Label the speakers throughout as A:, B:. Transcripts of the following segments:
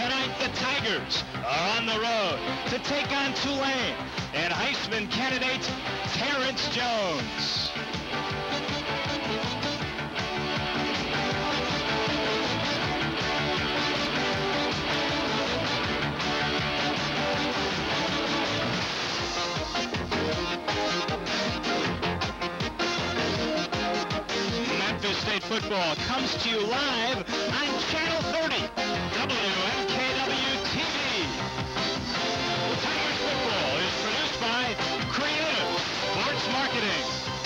A: Tonight, the Tigers are on the road to take on Tulane and Heisman candidate Terrence Jones. Memphis State football comes to you live on Channel 30, WMKW-TV. Tigers football is produced by Creative Sports Marketing.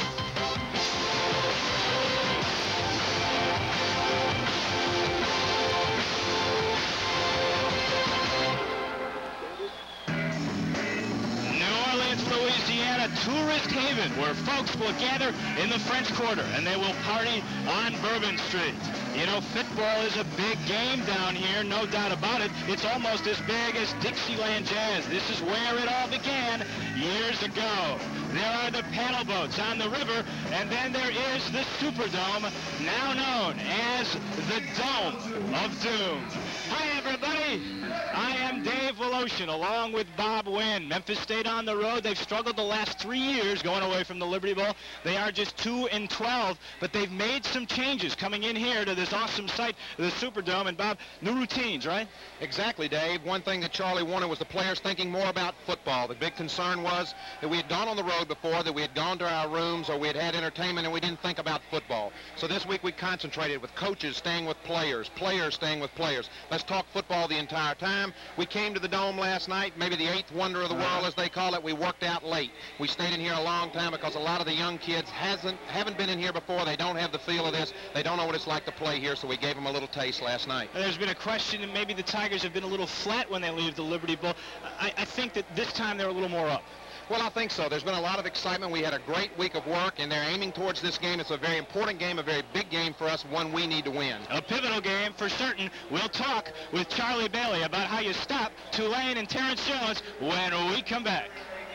A: Louisiana tourist haven where folks will gather in the French Quarter and they will party on Bourbon Street. You know, football is a big game down here, no doubt about it. It's almost as big as Dixieland Jazz. This is where it all began years ago. There are the paddle boats on the river, and then there is the Superdome, now known as the Dome of Doom. Hi, everybody. I am Dave Voloshin, along with Bob Wynn. Memphis State on the road. They've struggled the last 3 years going away from the Liberty Bowl. They are just 2-12, but they've made some changes coming in here to this awesome site, the Superdome. And Bob, new routines, right?
B: Exactly, Dave. One thing that Charlie wanted was the players thinking more about football. The big concern was that we had gone on the road before, that we had gone to our rooms or we had had entertainment and we didn't think about football. So this week we concentrated with coaches staying with players, players staying with players. Let's talk football the entire time. We came to the Dome last night, maybe the eighth wonder of the world as they call it. We worked out late. We stayed in here a long time because a lot of the young kids haven't been in here before. They don't have the feel of this. They don't know what it's like to play here, so we gave them a little taste last night.
A: There's been a question that maybe the Tigers have been a little flat when they leave the Liberty Bowl. I think that this time they're a little more up.
B: Well, I think so. There's been a lot of excitement. We had a great week of work, and they're aiming towards this game. It's a very important game, a very big game for us, one we need to win.
A: A pivotal game for certain. We'll talk with Charlie Bailey about how you stop Tulane and Terrence Jones when we come back.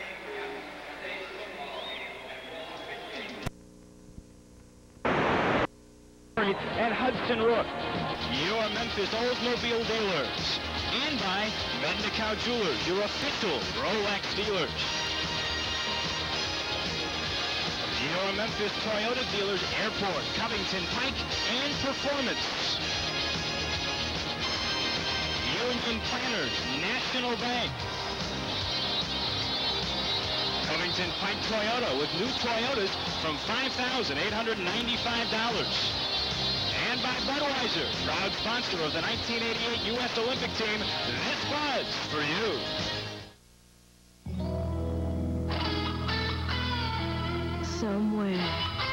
A: And Hudson Rook, your Memphis Oldsmobile dealers. And by Mendicau Jewelers, your official Rolex dealers. Your Memphis Toyota dealers, Airport, Covington, Pike, and Performance. Union Planners, National Bank. Covington Pike Toyota with new Toyotas from $5,895. And by Budweiser, proud sponsor of the 1988 U.S. Olympic team, this buzz for you.
C: Somewhere,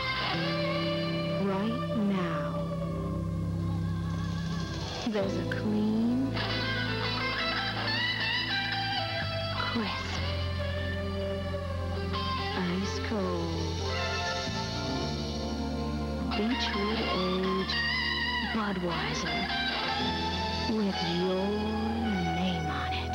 C: right now, there's a clean, crisp, ice cold, Beechwood aged Budweiser with your name on it.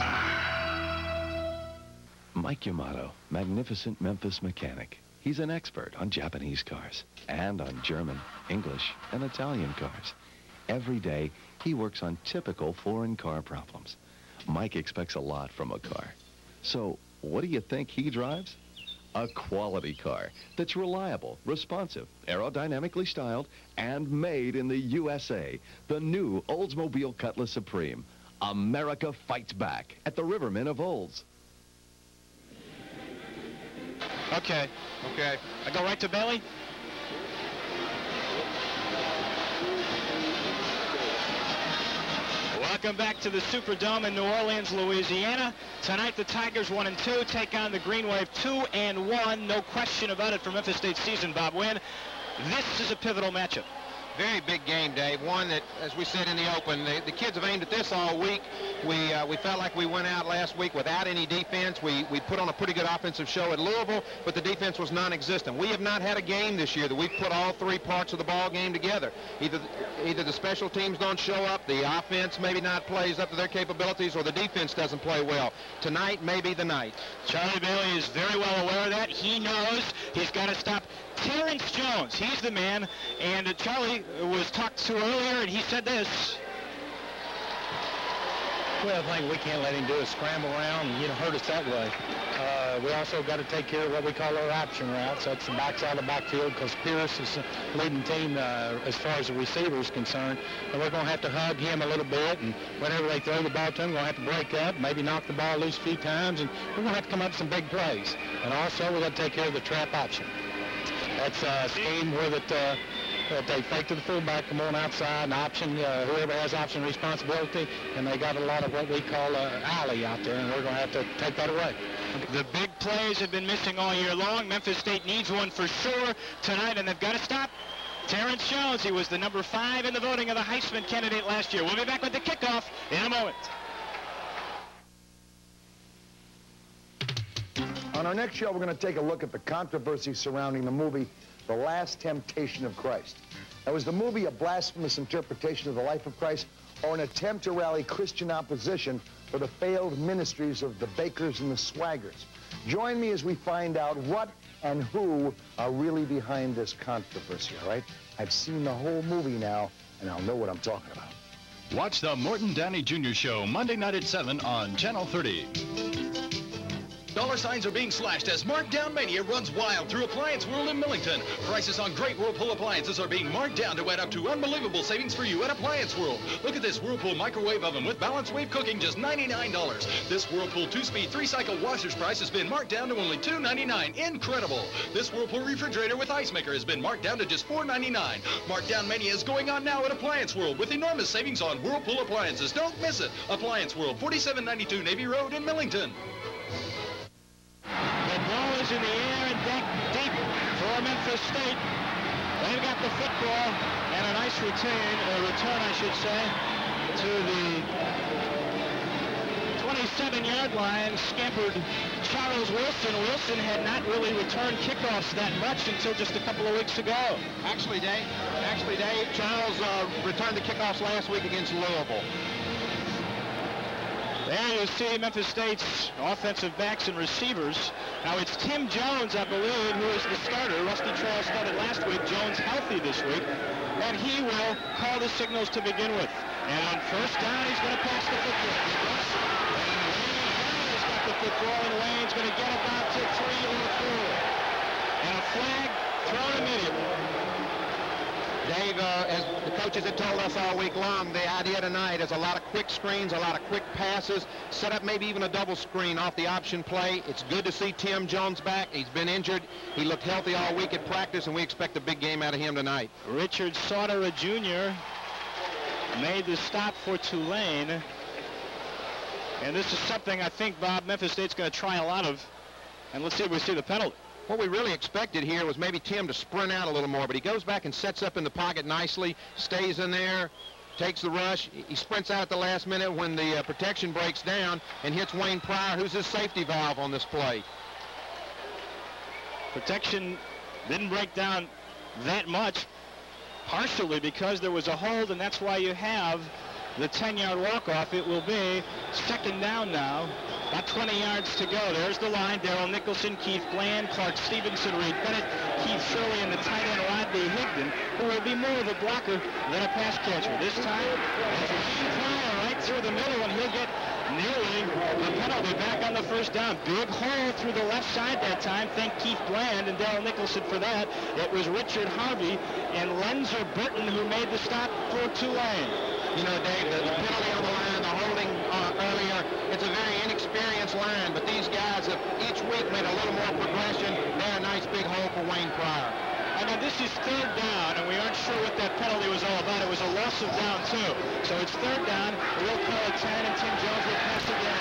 D: Mike Yamato, magnificent Memphis mechanic. He's an expert on Japanese cars and on German, English, and Italian cars. Every day, he works on typical foreign car problems. Mike expects a lot from a car. So, what do you think he drives? A quality car that's reliable, responsive, aerodynamically styled, and made in the USA. The new Oldsmobile Cutlass Supreme. America fights back at the Rivermen of Olds.
A: Okay. I go right to Bailey? Welcome back to the Superdome in New Orleans, Louisiana. Tonight, the Tigers 1-2 take on the Green Wave 2-1. No question about it for Memphis State season, Bob Wynn. This is a pivotal matchup.
B: Very big game, Dave. One that, as we said in the open, the kids have aimed at this all week. We felt like we went out last week without any defense. We put on a pretty good offensive show at Louisville, but the defense was non-existent. We have not had a game this year that we've put all three parts of the ball game together. Either the special teams don't show up, the offense maybe not plays up to their capabilities, or the defense doesn't play well. Tonight may be the night.
A: Charlie Bailey is very well aware of that. He knows he's got to stop Terrence Jones. He's the man, and Charlie was talked to earlier, and he said this.
E: Well, the thing we can't let him do is scramble around and, hurt us that way. We also got to take care of what we call our option routes. That's the backside of the backfield, because Pierce is leading the team as far as the receiver is concerned. And we're going to have to hug him a little bit, and whenever they throw the ball to him, we're going to have to break up, maybe knock the ball loose a few times, and we're going to have to come up with some big plays. And also, we got to take care of the trap option. That's a scheme where they fake to the fullback, come on outside, and option, whoever has option responsibility, and they got a lot of what we call alley out there, and we're going to have to take that away.
A: The big plays have been missing all year long. Memphis State needs one for sure tonight, and they've got to stop Terrence Jones. He was the number 5 in the voting of the Heisman candidate last year. We'll be back with the kickoff in a moment.
F: On our next show, we're going to take a look at the controversy surrounding the movie The Last Temptation of Christ. Now, was the movie a blasphemous interpretation of the life of Christ, or an attempt to rally Christian opposition for the failed ministries of the Bakers and the Swaggers? Join me as we find out what and who are really behind this controversy, all right? I've seen the whole movie now, and I'll know what I'm talking about.
G: Watch the Morton Downey Jr. Show Monday night at 7 on Channel 30. Dollar signs are being slashed as Markdown Mania runs wild through Appliance World in Millington. Prices on great Whirlpool appliances are being marked down to add up to unbelievable savings for you at Appliance World. Look at this Whirlpool microwave oven with balanced wave cooking, just $99. This Whirlpool 2-speed 3-cycle washer's price has been marked down to only $2.99. Incredible! This Whirlpool refrigerator with ice maker has been marked down to just $4.99. Markdown Mania is going on now at Appliance World with enormous savings on Whirlpool appliances. Don't miss it. Appliance World, 4792 Navy Road in Millington.
A: The ball is in the air and deep for Memphis State. They've got the football and a nice return, I should say, to the 27-yard line. Scampered Charles Wilson. Wilson had not really returned kickoffs that much until just a couple of weeks ago.
B: Actually, Dave, Charles returned the kickoffs last week against Louisville.
A: There you see Memphis State's offensive backs and receivers. Now it's Tim Jones, I believe, who is the starter. Rusty Trail started last week. Jones healthy this week. And he will call the signals to begin with. And on first down, he's going to pass the football. And Wayne has got the football, and Wayne's going to get about to 3 or 4. And a flag thrown immediately.
B: Dave, as the coaches have told us all week long, the idea tonight is a lot of quick screens, a lot of quick passes, set up maybe even a double screen off the option play. It's good to see Tim Jones back. He's been injured. He looked healthy all week at practice, and we expect a big game out of him tonight.
A: Richard Sauter, Jr. made the stop for Tulane. And this is something I think, Bob, Memphis State's going to try a lot of. And let's see if we see the penalty.
B: What we really expected here was maybe Tim to sprint out a little more, but he goes back and sets up in the pocket nicely, stays in there, takes the rush. He sprints out at the last minute when the protection breaks down and hits Wayne Pryor, who's his safety valve on this play.
A: Protection didn't break down that much, partially because there was a hold, and that's why you have the 10-yard walk-off. It will be second down now. About 20 yards to go. There's the line. Darrell Nicholson, Keith Bland, Clark Stevenson, Reed Bennett, Keith Shirley, and the tight end Rodney Higdon, who will be more of a blocker than a pass catcher. This time, it's a fire right through the middle, and he'll get nearly the penalty back on the first down. Big hole through the left side that time. Thank Keith Bland and Darrell Nicholson for that. It was Richard Harvey and Lenzer Burton who made the stop for Tulane.
B: You know, Dave, the penalty on the line, the holding earlier, it's a very inexperienced line, but these guys have each week made a little more progression. They're a nice big hole for Wayne Pryor.
A: I mean, this is third down, and we aren't sure what that penalty was all about. It was a loss of down, too. So it's third down. We'll call it 10, and Tim Jones will pass again.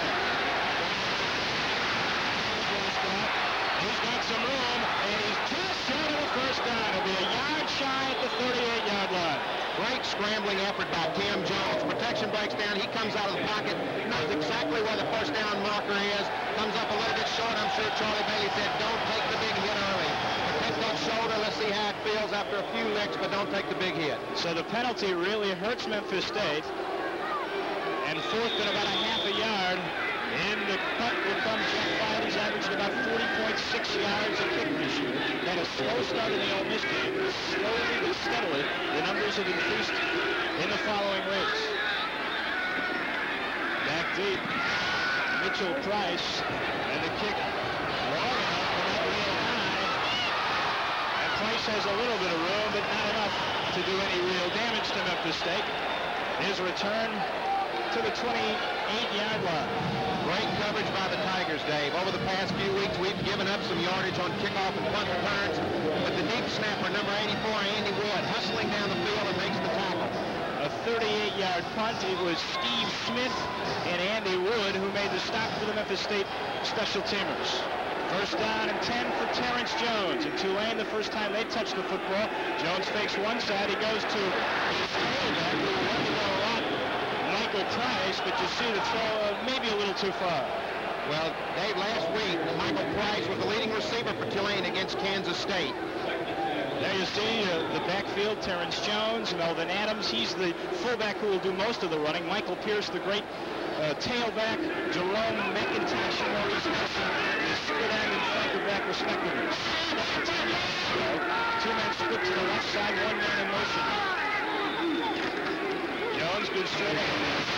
A: He's got some room, and he's just short of the first down. It'll be a yard shy at the 38-yard line.
B: Great scrambling effort by Tim Jones. Protection breaks down. He comes out of the pocket, knows exactly where the first down marker is, comes up a little bit short. I'm sure Charlie Bailey said, don't take the big hit early. Protect that shoulder. Let's see how it feels after a few licks, but don't take the big hit.
A: So the penalty really hurts Memphis State. And fourth and about a half a yard. In the cut will come Jeff White. He's averaging about 40.6 yards a kick this year. Had a slow start in the Ole Miss game. Slowly but steadily, the numbers have increased in the following weeks. Back deep. Mitchell Price, and the kick long enough, but not real high. And Price has a little bit of room, but not enough to do any real damage to Memphis State. His return to the 28-yard line.
B: Great coverage by the Tigers, Dave. Over the past few weeks, we've given up some yardage on kickoff and punt returns, but the deep snapper, number 84, Andy Wood, hustling down the field and makes the tackle.
A: A 38-yard punt. It was Steve Smith and Andy Wood who made the stop for the Memphis State special teamers. First down and 10 for Terrence Jones. In Tulane, the first time they touched the football, Jones fakes one side. He goes to his tailback, who runs a lot, Michael Price, but you see the throw maybe a little too far.
B: Well, Dave, last week, Michael Price was the leading receiver for Tulane against Kansas State.
A: There you see the backfield, Terrence Jones, Melvin Adams. He's the fullback who will do most of the running. Michael Pierce, the great tailback. Jerome McIntosh and Maurice Nelson, the split end and flanker back respectively. Two men split to the left side, one man in motion. Jones goes straight up.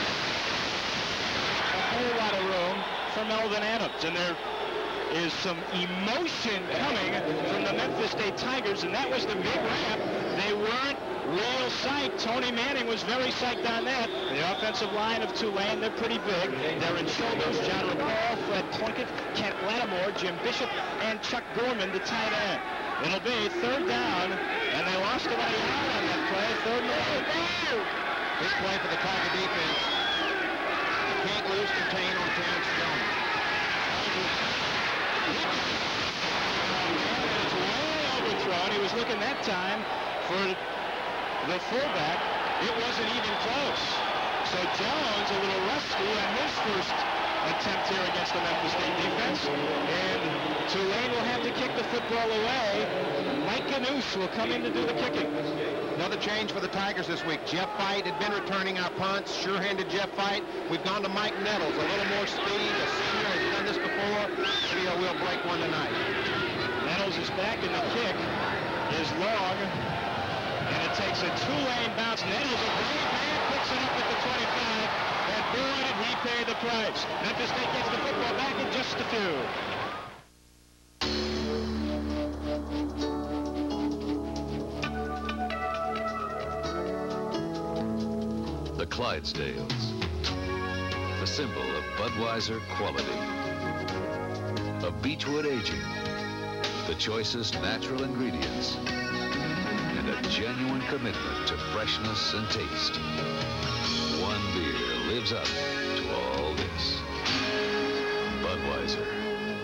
A: A whole lot of room for Melvin Adams, and there is some emotion coming from the Memphis State Tigers, and that was the big rap. They weren't real psyched. Tony Manning was very psyched on that. The offensive line of Tulane, they're pretty big. They're in shoulders. John Rapal, Fred Plunkett, Kent Lattimore, Jim Bishop, and Chuck Gorman, the tight end. It'll be third down, and they lost about a yard on that play. Third and 8.
B: Big play for the Tiger defense. Can't lose contain on Terrence Jones.
A: It's way overthrown. He was looking that time for the fullback. It wasn't even close. So Jones a little rusty on his first attempt here against the Memphis State defense. And Tulane will have to kick the football away. Mike Ganoush will come in to do the kicking.
B: Another change for the Tigers this week. Jeff Fight had been returning our punts. Sure-handed Jeff Fight. We've gone to Mike Nettles. A little more speed. A senior has done this before. Maybe we'll break one tonight.
A: Nettles is back, and the kick is long. And it takes a Tulane bounce. Nettles, a great man, picks it up at the 25. And boy, did he pay the price. Memphis State gets the football back in just a few.
H: The Clydesdales, the symbol of Budweiser quality. A Beechwood aging, the choicest natural ingredients, and a genuine commitment to freshness and taste. One beer lives up to all this. Budweiser.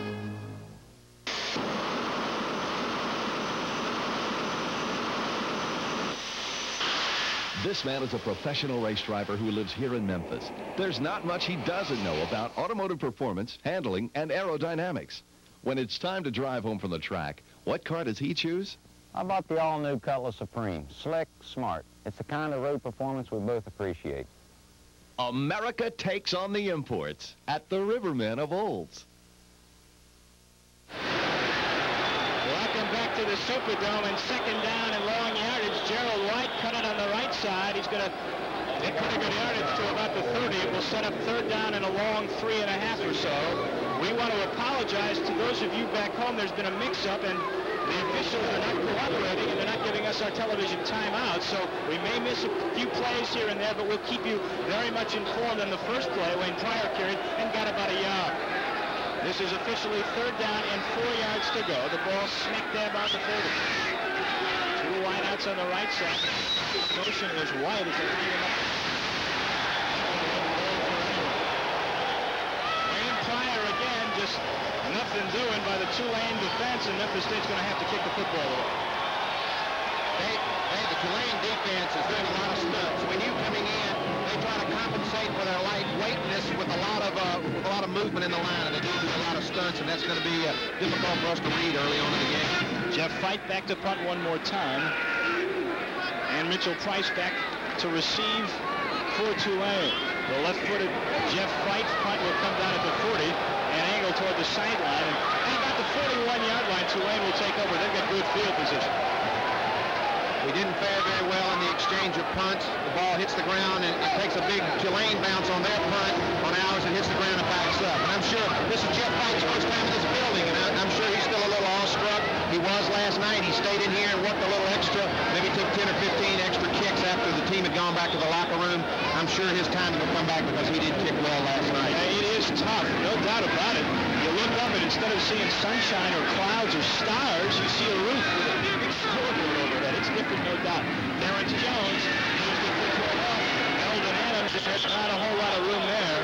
D: This man is a professional race driver who lives here in Memphis. There's not much he doesn't know about automotive performance, handling, and aerodynamics. When it's time to drive home from the track, what car does he choose?
I: I bought the all-new Cutlass Supreme. Slick, smart. It's the kind of road performance we both appreciate.
D: America takes on the imports at the Rivermen of Olds.
A: Welcome back to the Superdome, and second down and long yardage. Gerald White cut it on the right side. He's going to get pretty good yardage to about the 30. It will set up third down and a long 3.5 or so. We want to apologize to those of you back home. There's been a mix-up, and the officials are not cooperating, and they're not giving us our television timeout. So we may miss a few plays here and there, but we'll keep you very much informed on the first play. Wayne Pryor carried and got about a yard. This is officially third down and 4 yards to go. The ball smack dab on the 30. Two wideouts on the right side. Motion was White as they line him up. Wayne Pryor again, just nothing doing by the Tulane defense, and Memphis State's going to have to kick the football away.
B: The Tulane defense is doing a lot of stunts. When you coming in, they try to compensate for their lightweightness with a lot of movement in the line, and they do a lot of stunts, and that's going to be difficult for us to read early on in the game.
A: Jeff Fight back to punt one more time, and Mitchell Price back to receive for Tulane. The left-footed Jeff Fight punt will come down at the 40 and angle toward the sideline, and about the 41-yard line, Tulane will take over. They've got good field position.
B: We didn't fare very well in the exchange of punts. The ball hits the ground, and it takes a big Tulane bounce on their punt. On ours, it hits the ground and backs up. And I'm sure this is Jeff White's first time in this building, and I'm sure he's still a little awestruck. He was last night. He stayed in here and worked a little extra, maybe took 10 or 15 extra kicks after the team had gone back to the locker room. I'm sure his time will come back because he did kick well last night.
A: Yeah, it is tough, no doubt about it. You look up and instead of seeing sunshine or clouds or stars, you see a roof with a big scoreboard over that. It's different, no doubt. Terrence Jones, here's the football off. Eldon Adams, there's not a whole lot of room there.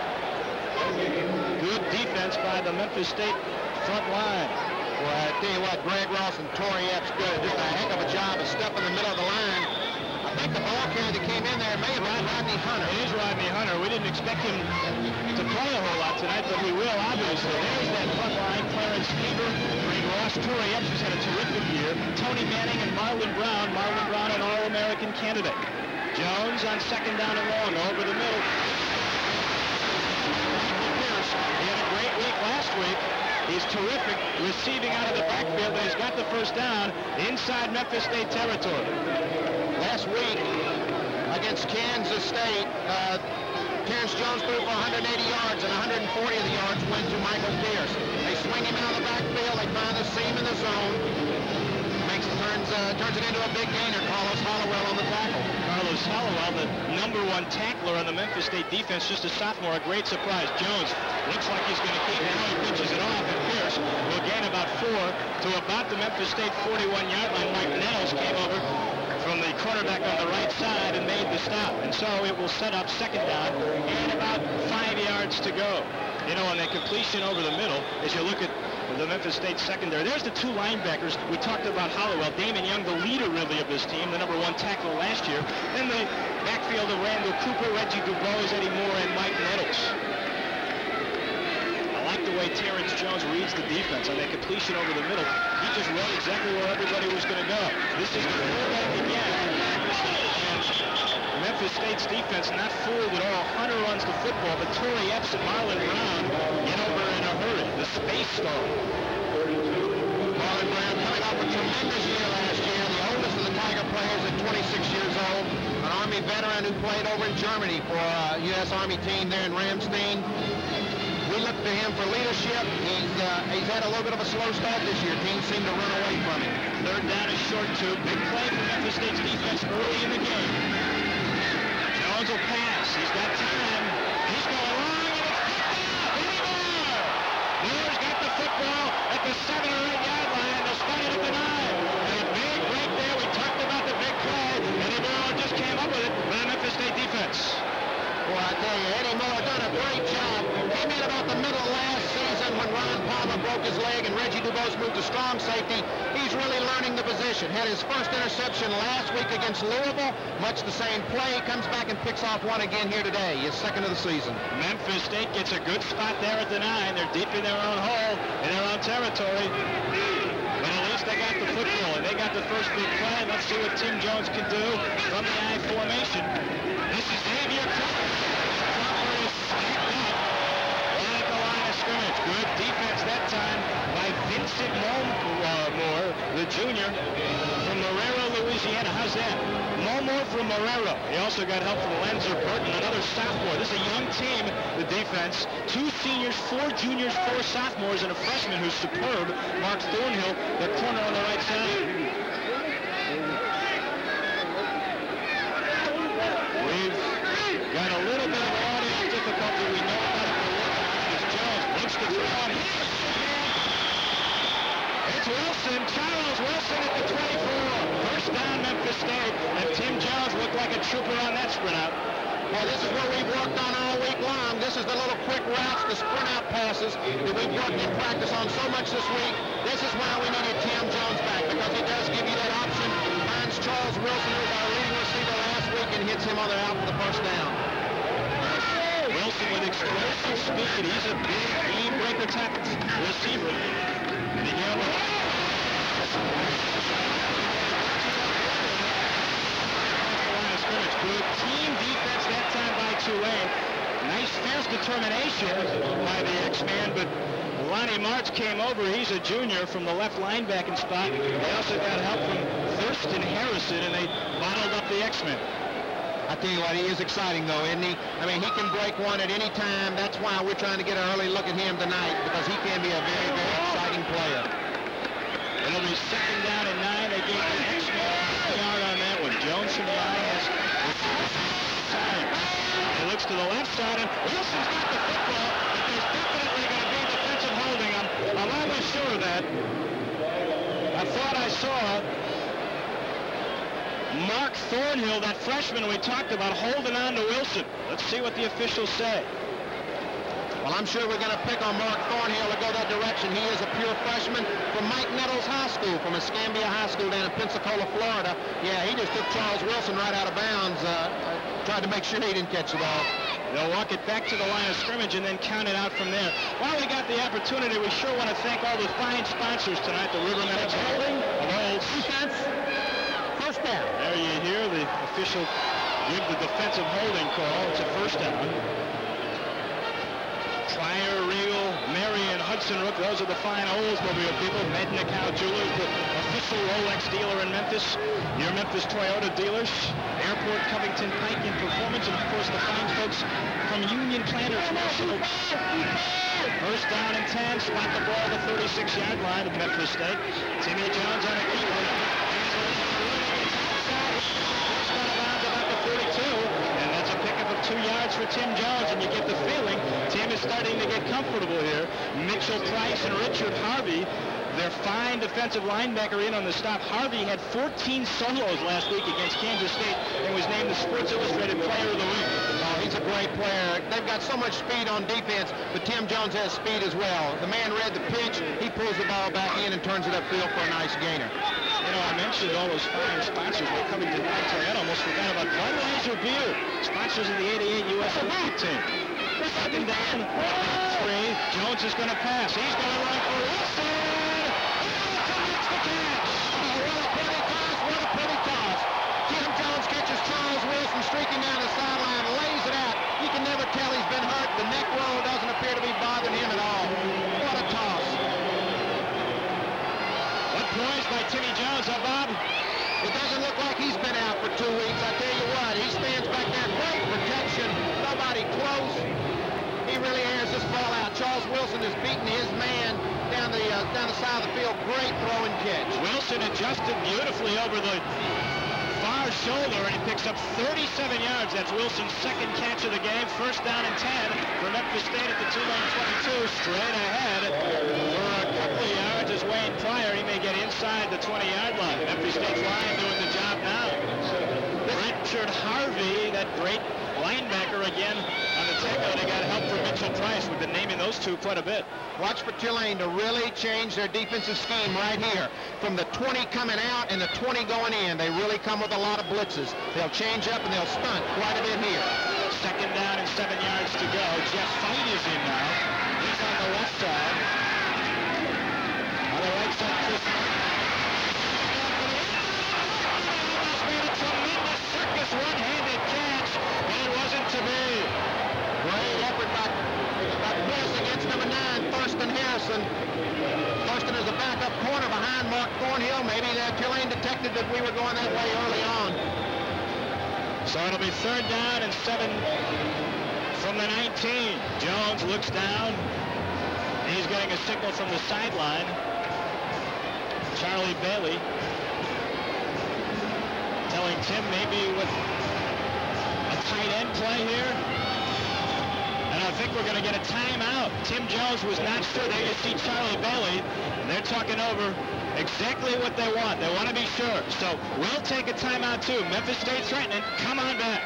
A: Good defense by the Memphis State front line.
B: Well, I tell you what, Greg Ross and Torrey Epps did just a heck of a job of stepping in the middle of the line. I think the ball carrier that came in there may have been Rodney Hunter.
A: It is Rodney Hunter. We didn't expect him to play a whole lot tonight, but he will, obviously. There's that front line. Clarence Fever, Greg Ross, Torrey Epps, who's had a terrific year. Tony Manning and Marlon Brown. Marlon Brown, an All-American candidate. Jones on second down and long over the middle. He had a great week last week. He's terrific receiving out of the backfield, but he's got the first down inside Memphis State territory.
B: Last week against Kansas State, Terrence Jones threw for 180 yards, and 140 of the yards went to Michael Pierce. They swing him out of the backfield. They find the seam in the zone. Turns it into a big gainer. Carlos Hollowell on the tackle.
A: Carlos Hollowell, the #1 tackler on the Memphis State defense, just a sophomore, a great surprise. Jones looks like he's going to keep it. Now he pitches it off, and Pierce will gain about 4 to about the Memphis State 41-yard line. Mike Nettles came over from the cornerback on the right side and made the stop. And so it will set up second down and about 5 yards to go. You know, on the completion over the middle, as you look at the Memphis State secondary, there's the two linebackers. We talked about Hollowell. Damon Young, the leader really of this team, the #1 tackler last year. Then the backfield of Randall Cooper, Reggie DuBose, Eddie Moore, and Mike Nettles. I like the way Terrence Jones reads the defense on that completion over the middle. He just read exactly where everybody was going to go. This is the fullback again. Memphis State's defense not fooled at all. Hunter runs the football, but Torrey Epps and Marlon Brown get over in a hurry. The space star.
B: Marlon Brown coming off a tremendous year last year, the oldest of the Tiger players at 26 years old, an Army veteran who played over in Germany for a U.S. Army team there in Ramstein. We look to him for leadership. He's had a little bit of a slow start this year. Teams seem to run away from him.
A: Third down is short two. Big play for Memphis State's defense early in the game. Jones will pass. He's got time. He's going long, and it's picked up. Anymore. Moore's got the football at the 7 or 8 yard line. They'll start it at the 9. And a big break there. We talked about the big play. Eddie Moore just came up with it for the Memphis State defense.
B: Boy, I tell you, Eddie Moore done a great job. Came in about the middle of last season when Ron Palmer broke his leg and Reggie DuBose moved to strong safety. He's really learning the position. Had his first interception last week against Louisville. Much the same play. Comes back and picks off one again here today. His second of the season.
A: Memphis State gets a good spot there at the 9. They're deep in their own hole, in their own territory. But at least they got the football, and they got the first big play. Let's see what Tim Jones can do from the I formation. This is Xavier Cooper. Cooper is stacked up right at the line of scrimmage. Good defense that time by Vincent Moore, the junior from Marrero, Louisiana. How's that? Moore from Marrero. He also got help from Lenzer Burton, another sophomore. This is a young team, the defense. 2 seniors, 4 juniors, 4 sophomores, and a freshman who's superb, Mark Thornhill, the corner on the right side. We've got a little bit of audio difficulty. We know about it. As Jones looks to throw on here. It's Wilson, Charles Wilson at the 24. First down, Memphis State. And Tim Jones looked like a trooper on that sprint out.
B: Well, this is what we've worked on all week long. This is the little quick routes, the sprint out passes that we've worked in practice on so much this week. This is why we needed Tim Jones back, because he does give you that option. Finds Charles Wilson, who was our leading receiver last week, and hits him on the out for the first down.
A: Wilson with explosive speed. He's a big game breaker type receiver. And again, good team defense that time by Tulane. Nice fierce determination by the X-Man, but a Lonnie March came over. He's a junior from the left linebacking spot. They also got help from Thurston Harrison, and they bottled up the X-Men.
B: I tell you what, he is exciting, though, isn't he? I mean, he can break one at any time. That's why we're trying to get an early look at him tonight, because he can be a very, very exciting player.
A: It'll be 2nd down and 9. They gave the X-Men a yard on that one. Jones from the line has time. He looks to the left side, and Wilson's got the football, but there's definitely going to be defensive holding. I'm almost sure of that. I thought I saw Mark Thornhill, that freshman we talked about, holding on to Wilson. Let's see what the officials say.
B: Well, I'm sure we're going to pick on Mark Thornhill to go that direction. He is a pure freshman from Mike Nettles High School, from Escambia High School down in Pensacola, Florida. Yeah, he just took Charles Wilson right out of bounds, tried to make sure he didn't catch the ball.
A: They'll walk it back to the line of scrimmage and then count it out from there. While we got the opportunity, we sure want to thank all the fine sponsors tonight, the Rivermen of Old.
B: Defense. First down.
A: There you hear the official give the defensive holding call. It's a first down. Trier, Regal, Marion, Hudson Rook, those are the fine Oldsmobile people. Mednicow Jewelers, the official Rolex dealer in Memphis. Your Memphis Toyota dealers. Airport, Covington, Pike in Performance, and of course the fine folks from Union Planters. First down and 10, spot the ball at the 36-yard line of Memphis State. Timmy Jones on a keeper. Out of bounds about the 42, and that's a pickup of 2 yards for Tim Jones, and you get the feeling Tim is starting to get comfortable here. Mitchell Price and Richard Harvey, their fine defensive linebacker, in on the stop. Harvey had 14 solos last week against Kansas State and was named the Sports Illustrated Player of the Week.
B: Oh, he's a great player. They've got so much speed on defense, but Tim Jones has speed as well. The man read the pitch, he pulls the ball back in and turns it upfield for a nice gainer.
A: You know, I mentioned all those fine sponsors like Covington Pike Toyota. Almost forgot about Budweiser Beer, sponsors of the 88 U.S. Olympic team. 2nd down, 3. Jones is going to pass. He's going to run for Wilson.
B: What a pretty toss. Tim Jones catches Charles Wilson streaking down the sideline, lays it out. You can never tell he's been hurt. The neck roll doesn't appear to be bothering him at all. What a toss.
A: What poise by Timmy Jones, huh, Bob?
B: It doesn't look like he's been out for 2 weeks. I tell you what, he stands back there, great protection, nobody close. He really airs this ball out. Charles Wilson is beating his man down the side of the field. Great throw and catch.
A: Wilson adjusted beautifully over the far shoulder, and he picks up 37 yards. That's Wilson's 2nd catch of the game. First down and 10 for Memphis State at the Tulane 22. Straight ahead for a couple of yards is Wayne Pryor. He may get inside the 20-yard line. Memphis State's line doing the job now. Richard Harvey, that great linebacker, again on the tackle. They got help from Mitchell Price. We've been naming those two quite a bit.
B: Watch for Tulane to really change their defensive scheme right here. From the 20 coming out and the 20 going in, they really come with a lot of blitzes. They'll change up and they'll stunt quite a bit here.
A: 2nd down and 7 yards to go. Jeff Fight is in now. He's on the left side. On the right side, Chris made a tremendous circus one-handed catch, and it wasn't to be.
B: Great effort by Chris against number 9, Thurston Harrison. Thurston is a backup corner behind Mark Thornhill. Maybe Tulane detected that we were going that way early on.
A: So it'll be 3rd down and 7 from the 19. Jones looks down. He's getting a signal from the sideline. Charlie Bailey telling Tim maybe with a tight end play here. And I think we're going to get a timeout. Tim Jones was not sure. There you see Charlie Bailey. They're talking over exactly what they want. They want to be sure. So we'll take a timeout too. Memphis State threatening. Come on back.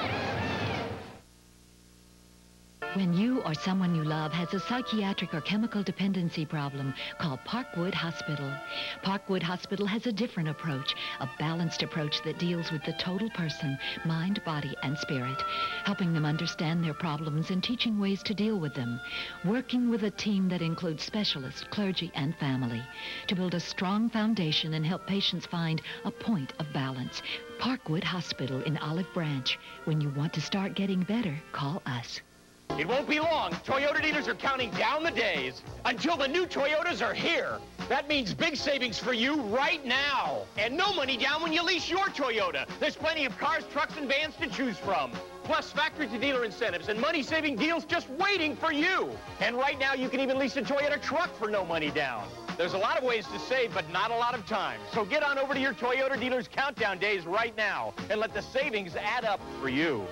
J: When you or someone you love has a psychiatric or chemical dependency problem, call Parkwood Hospital. Parkwood Hospital has a different approach, a balanced approach that deals with the total person, mind, body, and spirit, helping them understand their problems and teaching ways to deal with them, working with a team that includes specialists, clergy, and family to build a strong foundation and help patients find a point of balance. Parkwood Hospital in Olive Branch. When you want to start getting better, call us.
K: It won't be long. Toyota dealers are counting down the days until the new Toyotas are here. That means big savings for you right now. And no money down when you lease your Toyota. There's plenty of cars, trucks, and vans to choose from. Plus factory-to-dealer incentives and money-saving deals just waiting for you. And right now, you can even lease a Toyota truck for no money down. There's a lot of ways to save, but not a lot of time. So get on over to your Toyota dealer's countdown days right now and let the savings add up for you.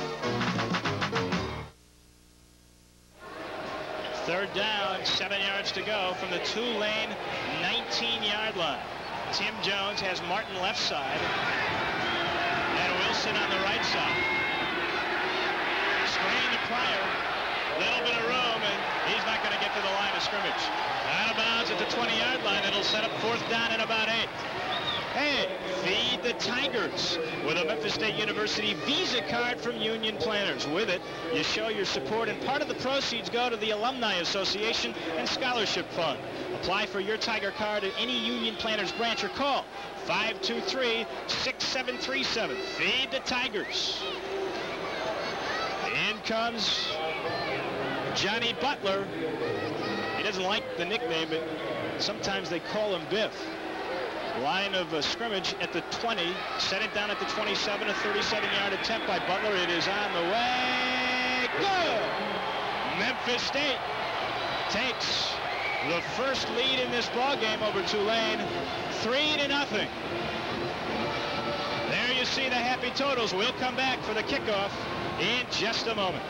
A: Third down, 7 yards to go from the Tulane 19-yard line. Tim Jones has Martin left side and Wilson on the right side. Screen to Pryor, little bit of room, and he's not going to get to the line of scrimmage. Out of bounds at the 20-yard line. It'll set up 4th down and about 8. Hey, feed the Tigers with a Memphis State University Visa card from Union Planners. With it, you show your support, and part of the proceeds go to the Alumni Association and Scholarship Fund. Apply for your Tiger card at any Union Planners branch or call 523-6737. Feed the Tigers. In comes Johnny Butler. He doesn't like the nickname, but sometimes they call him Biff. Line of scrimmage at the 20. Set it down at the 27. A 37-yard attempt by Butler. It is on the way. Good! Memphis State takes the first lead in this ball game over Tulane, 3-0. There you see the happy totals. We'll come back for the kickoff in just a moment.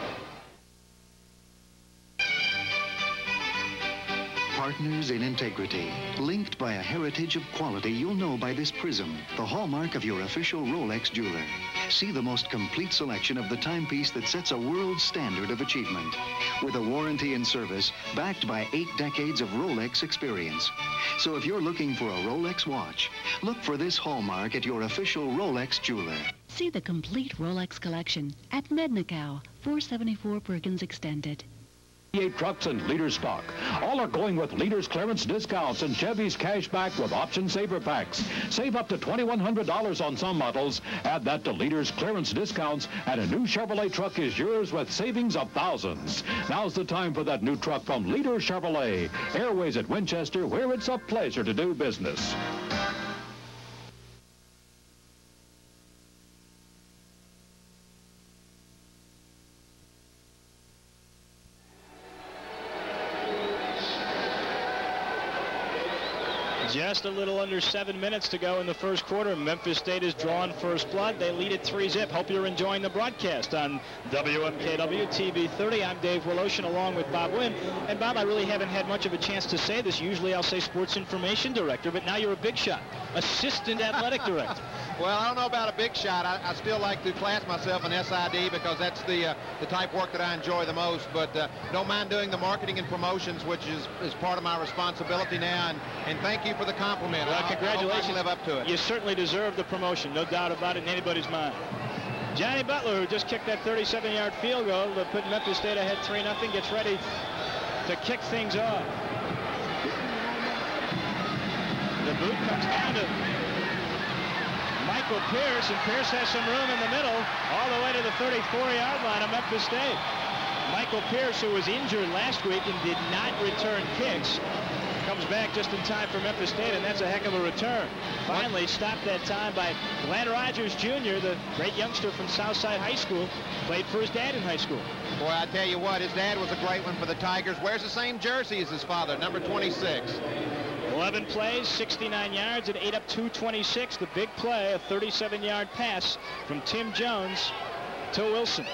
L: Partners in integrity, linked by a heritage of quality you'll know by this prism, the hallmark of your official Rolex jeweler. See the most complete selection of the timepiece that sets a world standard of achievement. With a warranty and service backed by 8 decades of Rolex experience. So if you're looking for a Rolex watch, look for this hallmark at your official Rolex jeweler.
M: See the complete Rolex collection at Mednicow, 474 Perkins Extended.
N: 8 trucks and Leaders stock. All are going with Leaders clearance discounts and Chevy's cash back with option saver packs. Save up to $2,100 on some models. Add that to Leaders clearance discounts, and a new Chevrolet truck is yours with savings of thousands. Now's the time for that new truck from Leaders Chevrolet. Airways at Winchester, where it's a pleasure to do business.
A: Just a little under 7 minutes to go in the first quarter. Memphis State has drawn first blood. They lead it 3-zip. Hope you're enjoying the broadcast on WMKW TV 30. I'm Dave Woloshin along with Bob Wynn. And Bob, I really haven't had much of a chance to say this. Usually I'll say sports information director, but now you're a big shot. Assistant athletic director.
B: Well, I don't know about a big shot. I still like to class myself an SID because that's the type of work that I enjoy the most. But don't mind doing the marketing and promotions, which is part of my responsibility now. And thank you for the compliment.
A: Well, congratulations.
B: I hope I can live up to it.
A: You certainly deserve the promotion, no doubt about it in anybody's mind. Johnny Butler, who just kicked that 37-yard field goal to put Memphis State ahead 3-0, gets ready to kick things off. The boot comes down to Michael Pierce, and Pierce has some room in the middle, all the way to the 34-yard line of Memphis State. Michael Pierce, who was injured last week and did not return kicks, comes back just in time for Memphis State, and that's a heck of a return. Finally stopped that time by Glenn Rogers Jr., the great youngster from Southside High School, played for his dad in high school.
B: Boy, I tell you what, his dad was a great one for the Tigers. Wears the same jersey as his father, number 26.
A: 11 plays, 69 yards, and 8 up 226. The big play, a 37-yard pass from Tim Jones to Wilson.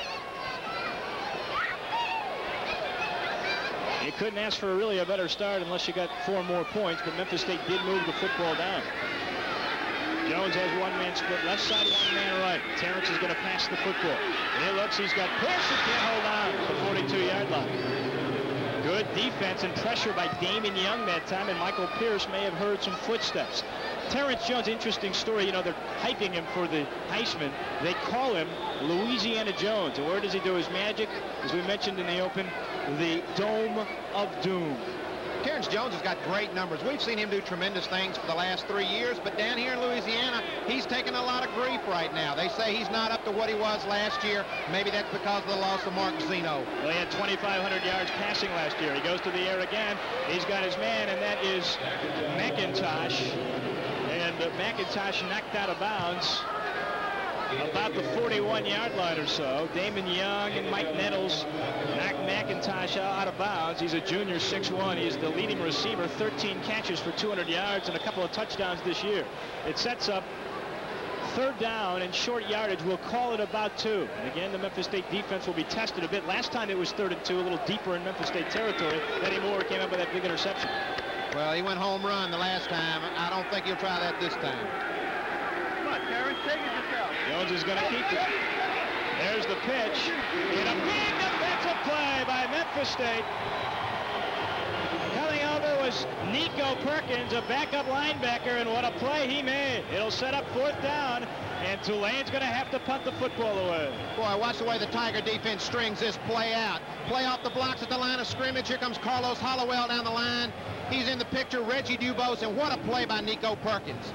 A: You couldn't ask for really a better start unless you got 4 more points, but Memphis State did move the football down. Jones has one-man split left side, one-man right. Terrence is going to pass the football. He looks, he's got Pierce who can't hold on at the 42-yard line. Good defense and pressure by Damon Young that time, and Michael Pierce may have heard some footsteps. Terrence Jones, interesting story. You know, they're hyping him for the Heisman. They call him Louisiana Jones. And where does he do his magic? As we mentioned in the open, the Dome of Doom.
B: Terrence Jones has got great numbers. We've seen him do tremendous things for the last 3 years, but down here in Louisiana, he's taking a lot of grief right now. They say he's not up to what he was last year. Maybe that's because of the loss of Mark Zeno.
A: Well, he had 2,500 yards passing last year. He goes to the air again. He's got his man, and that is McIntosh. And McIntosh knocked out of bounds about the 41-yard line or so. Damon Young and Mike Nettles knocked McIntosh out of bounds. He's a junior, 6'1". He's the leading receiver, 13 catches for 200 yards and a couple of touchdowns this year. It sets up third down and short yardage. We'll call it about 2. And again, the Memphis State defense will be tested a bit. Last time it was 3rd and 2, a little deeper in Memphis State territory. Eddie Moore came up with that big interception.
B: Well, he went home run the last time. I don't think he'll try that this time.
K: Come on, Terrence, take it yourself.
A: Jones is going to keep it. There's the pitch. And a big defensive play by Memphis State. Coming over was Nico Perkins, a backup linebacker, and what a play he made. It'll set up 4th down, and Tulane's going to have to punt the football away.
B: Boy, watch the way the Tiger defense strings this play out. Play off the blocks at the line of scrimmage. Here comes Carlos Hollowell down the line. He's in the picture, Reggie Dubose, and what a play by Nico Perkins.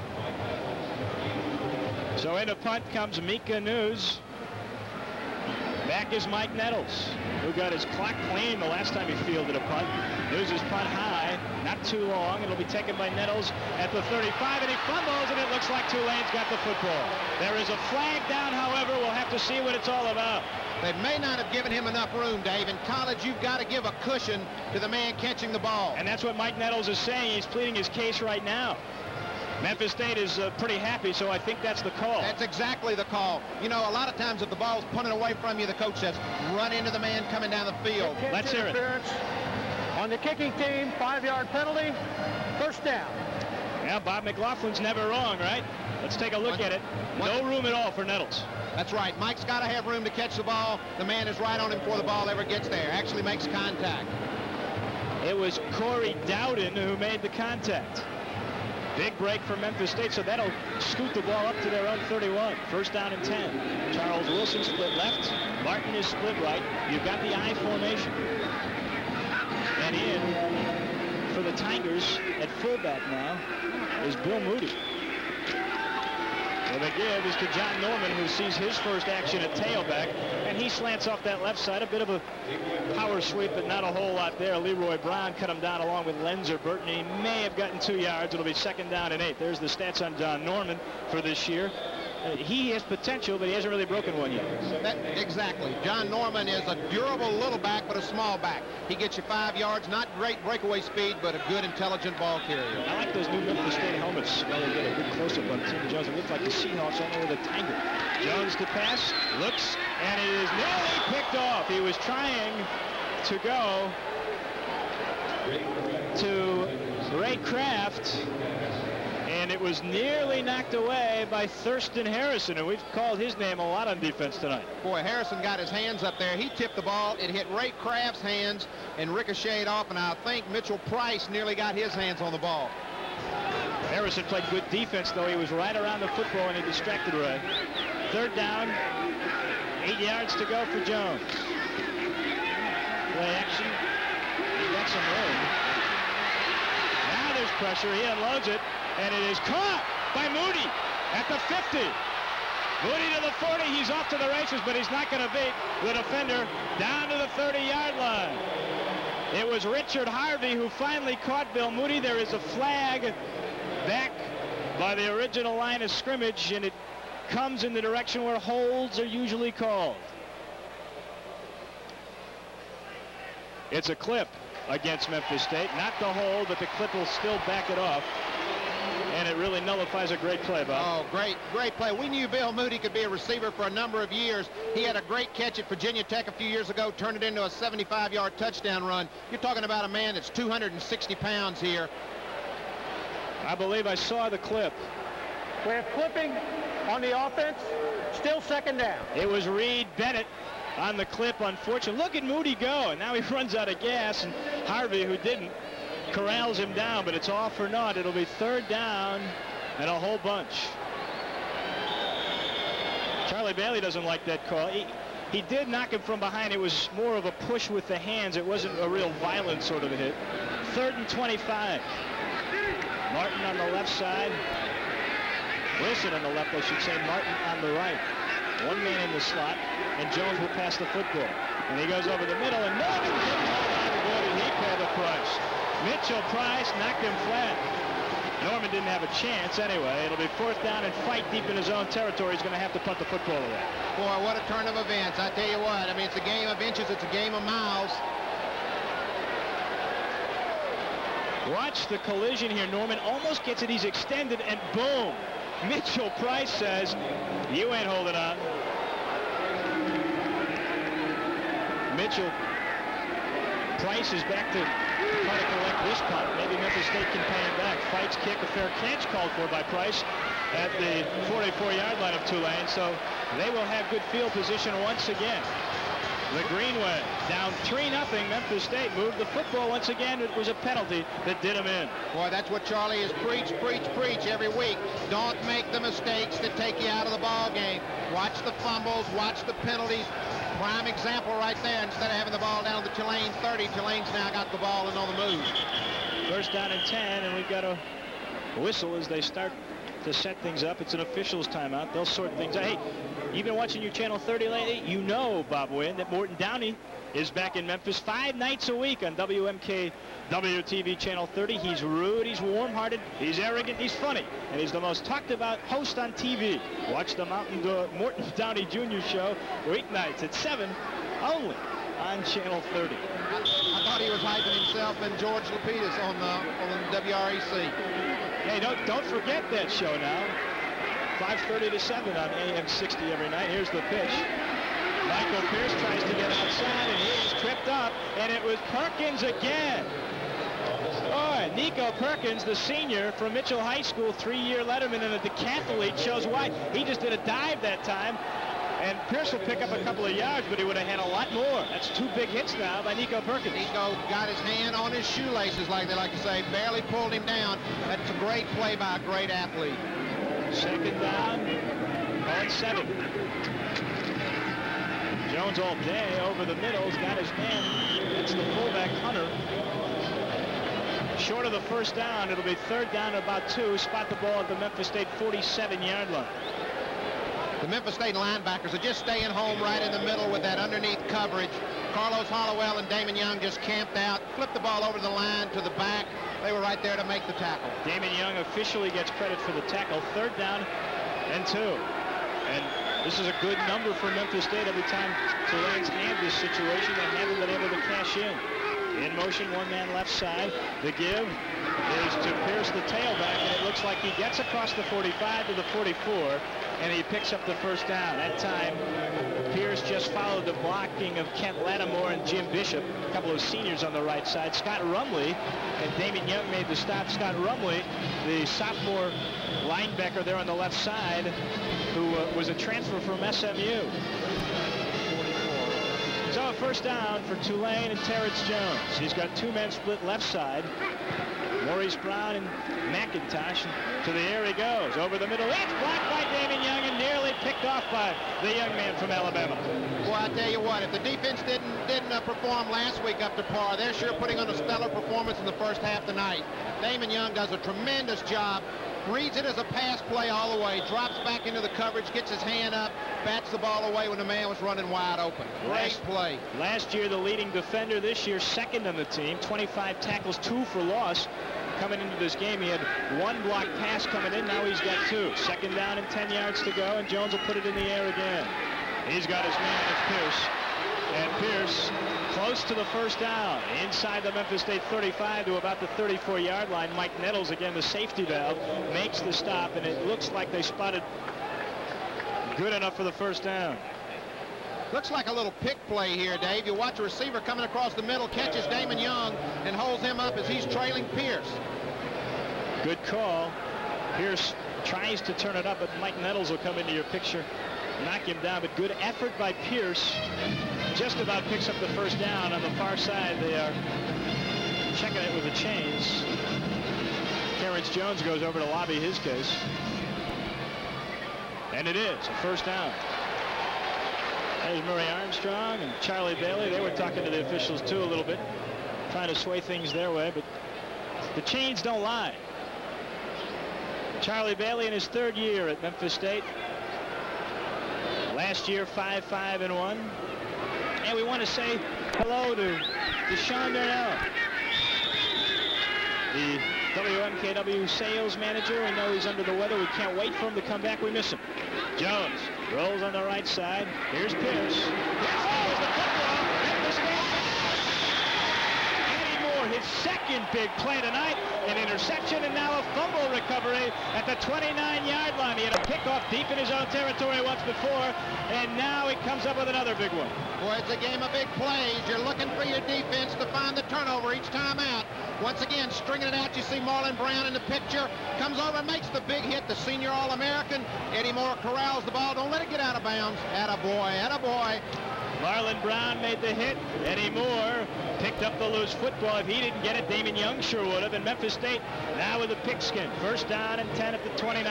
A: So in a punt comes Mika News. Back is Mike Nettles, who got his clock clean the last time he fielded a punt. News is punt high, not too long. It'll be taken by Nettles at the 35, and he fumbles, and it looks like Tulane's got the football. There is a flag down, however. We'll have to see what it's all about.
B: They may not have given him enough room, Dave. In college, you've got to give a cushion to the man catching the ball.
A: And that's what Mike Nettles is saying. He's pleading his case right now. Memphis State is pretty happy, so I think that's the call.
B: That's exactly the call. You know, a lot of times if the ball's punted away from you, the coach says, run into the man coming down the field.
A: Let's hear it.
K: On the kicking team, 5-yard penalty, 1st down.
A: Yeah, Bob McLaughlin's never wrong, right? Let's take a look at it. No room at all for Nettles.
B: That's right. Mike's got to have room to catch the ball. The man is right on him before the ball ever gets there. Actually makes contact.
A: It was Corey Dowden who made the contact. Big break for Memphis State, so that'll scoot the ball up to their own 31. 1st down and 10. Charles Wilson split left. Martin is split right. You've got the I formation. And in for the Tigers at fullback now is Bill Moody. Well, the give is to John Norman, who sees his first action at tailback, and he slants off that left side. A bit of a power sweep, but not a whole lot there. Leroy Brown cut him down along with Lenzer Burton. He may have gotten 2 yards. It'll be 2nd down and 8. There's the stats on John Norman for this year. He has potential, but he hasn't really broken one yet.
B: Exactly. John Norman is a durable little back, but a small back. He gets you 5 yards, not great breakaway speed, but a good, intelligent ball carrier.
A: I like those new Memphis State helmets. Well, they get a good close-up on Tim Jones. It looks like the Seahawks only with a Tiger. Jones to pass, looks, and it is nearly picked off. He was trying to go to Ray Kraft, and it was nearly knocked away by Thurston Harrison, and we've called his name a lot on defense tonight.
B: Boy, Harrison got his hands up there. He tipped the ball. It hit Ray Kraft's hands and ricocheted off, and I think Mitchell Price nearly got his hands on the ball.
A: Harrison played good defense, though. He was right around the football, and he distracted Ray. 3rd down, 8 yards to go for Jones. Play action. He got some room. Now there's pressure. He unloads it. And it is caught by Moody at the 50. Moody to the 40. He's off to the races, but he's not going to beat the defender down to the 30-yard line. It was Richard Harvey who finally caught Bill Moody. There is a flag back by the original line of scrimmage, and it comes in the direction where holds are usually called. It's a clip against Memphis State. Not the hold, but the clip will still back it off. And it really nullifies a great play, Bob.
B: Oh, great play. We knew Bill Moody could be a receiver for a number of years. He had a great catch at Virginia Tech a few years ago, turned it into a 75-yard touchdown run. You're talking about a man that's 260 pounds here.
A: I believe I saw the clip.
K: We're flipping on the offense. Still 2nd down.
A: It was Reed Bennett on the clip, unfortunately. Look at Moody go, and now he runs out of gas, and Harvey, who didn't, corrals him down, but it's all for naught. It'll be 3rd down and a whole bunch. Charlie Bailey doesn't like that call. He did knock him from behind. It was more of a push with the hands. It wasn't a real violent sort of a hit. 3rd and 25. Martin on the left side. Wilson on the left, I should say. Martin on the right. One man in the slot, and Jones will pass the football. And he goes over the middle, and Norman couldn't hold on. Boy, did he pay the price. Mitchell Price knocked him flat. Norman didn't have a chance anyway. It'll be 4th down and fight deep in his own territory. He's going to have to punt the football away.
B: Boy, what a turn of events. I tell you what, I mean, it's a game of inches. It's a game of miles.
A: Watch the collision here. Norman almost gets it. He's extended, and boom. Mitchell Price says, you ain't holding on. Mitchell Price is back to try to collect this punt. Maybe Memphis State can pay him back. Fights kick, a fair catch called for by Price at the 44-yard line of Tulane. So they will have good field position once again. The Greenway down 3-0. Memphis State moved the football once again. It was a penalty that did him in.
B: Boy, that's what Charlie has preached every week. Don't make the mistakes that take you out of the ball game. Watch the fumbles, watch the penalties. Prime example right there. Instead of having the ball down to the Tulane 30, Tulane's now got the ball and on the move.
A: 1st down and 10, and we've got a whistle as they start to set things up. It's an official's timeout. They'll sort things out. Hey, you've been watching your Channel 30 lately. You know, Bob Wynn, that Morton Downey is back in Memphis 5 nights a week on WMK WTV Channel 30. He's rude, he's warm-hearted, he's arrogant, he's funny, and he's the most talked about host on TV. Watch the Morton Downey Jr. show weeknights at 7 only on Channel 30.
B: I thought he was hyping himself and George Lapidus on the WREC.
A: Hey, don't forget that show now. 5:30 to 7 on AM 60 every night. Here's the pitch. Michael Pierce tries to get outside, and he's tripped up, and it was Perkins again. Oh, Nico Perkins, the senior from Mitchell High School, 3-year letterman in a decathlete, shows why. He just did a dive that time, and Pierce will pick up a couple of yards, but he would have had a lot more. That's 2 big hits now by Nico Perkins.
B: Nico got his hand on his shoelaces, like they like to say, barely pulled him down. That's a great play by a great athlete.
A: 2nd down, on 7. Jones all day over the middle. He's got his man. That's the fullback, Hunter. Short of the 1st down. It'll be 3rd down and about 2. Spot the ball at the Memphis State 47-yard line.
B: The Memphis State linebackers are just staying home right in the middle with that underneath coverage. Carlos Hollowell and Damon Young just camped out, flipped the ball over the line to the back. They were right there to make the tackle.
A: Damon Young officially gets credit for the tackle. 3rd down and 2. And this is a good number for Memphis State. Every time Tulane's had this situation, they haven't been able to cash in. In motion, one man left side. The give is to Pierce, the tailback, and it looks like he gets across the 45 to the 44, and he picks up the 1st down. That time, Pierce just followed the blocking of Kent Lattimore and Jim Bishop, a couple of seniors on the right side. Scott Rumley and Damon Young made the stop. Scott Rumley, the sophomore linebacker there on the left side, who was a transfer from SMU. So a 1st down for Tulane and Terrence Jones. He's got 2 men split left side. Maurice Brown and McIntosh. To the air he goes. Over the middle. It's blocked by Damon Young and nearly picked off by the young man from Alabama.
B: Well, I tell you what, if the defense didn't perform last week up to par, they're sure putting on a stellar performance in the 1st half tonight. Damon Young does a tremendous job. Reads it as a pass play all the way, drops back into the coverage, gets his hand up, bats the ball away when the man was running wide open. Great play.
A: Last year, the leading defender. This year, 2nd on the team. 25 tackles, 2 for loss. Coming into this game, he had 1 block pass coming in. Now he's got 2. 2nd down and 10 yards to go, and Jones will put it in the air again. He's got his man, it's Pierce. And Pierce close to the 1st down. Inside the Memphis State 35 to about the 34-yard line. Mike Nettles, again, the safety valve, makes the stop, and it looks like they spotted good enough for the 1st down.
B: Looks like a little pick play here, Dave. You watch a receiver coming across the middle, catches Damon Young, and holds him up as he's trailing Pierce.
A: Good call. Pierce tries to turn it up, but Mike Nettles will come into your picture, knock him down. But good effort by Pierce. Just about picks up the 1st down. On the far side, they are checking it with the chains. Terrence Jones goes over to lobby his case. And it is a 1st down. There's Murray Armstrong and Charlie Bailey. They were talking to the officials, too, a little bit, trying to sway things their way, but
O: The chains don't lie. Charlie Bailey in his 3rd year at Memphis State. Last year, 5-5-1. And we want to say hello to Sean Darnell, the WMKW sales manager. We know he's under the weather. We can't wait for him to come back. We miss him. Jones rolls on the right side. Here's Pierce. His 2nd big play tonight, an interception, and now a fumble recovery at the 29-yard line. He had a kickoff deep in his own territory once before, and now he comes up with another big one.
B: Boy, it's a game of big plays. You're looking for your defense to find the turnover each time out. Once again, stringing it out, you see Marlon Brown in the picture. Comes over and makes the big hit, the senior All-American. Eddie Moore corrals the ball. Don't let it get out of bounds. Attaboy, attaboy.
O: Marlon Brown made the hit. Eddie Moore picked up the loose football. If he didn't get it, Damon Young sure would have. And Memphis State now with a pigskin. 1st down and 10 at the 29.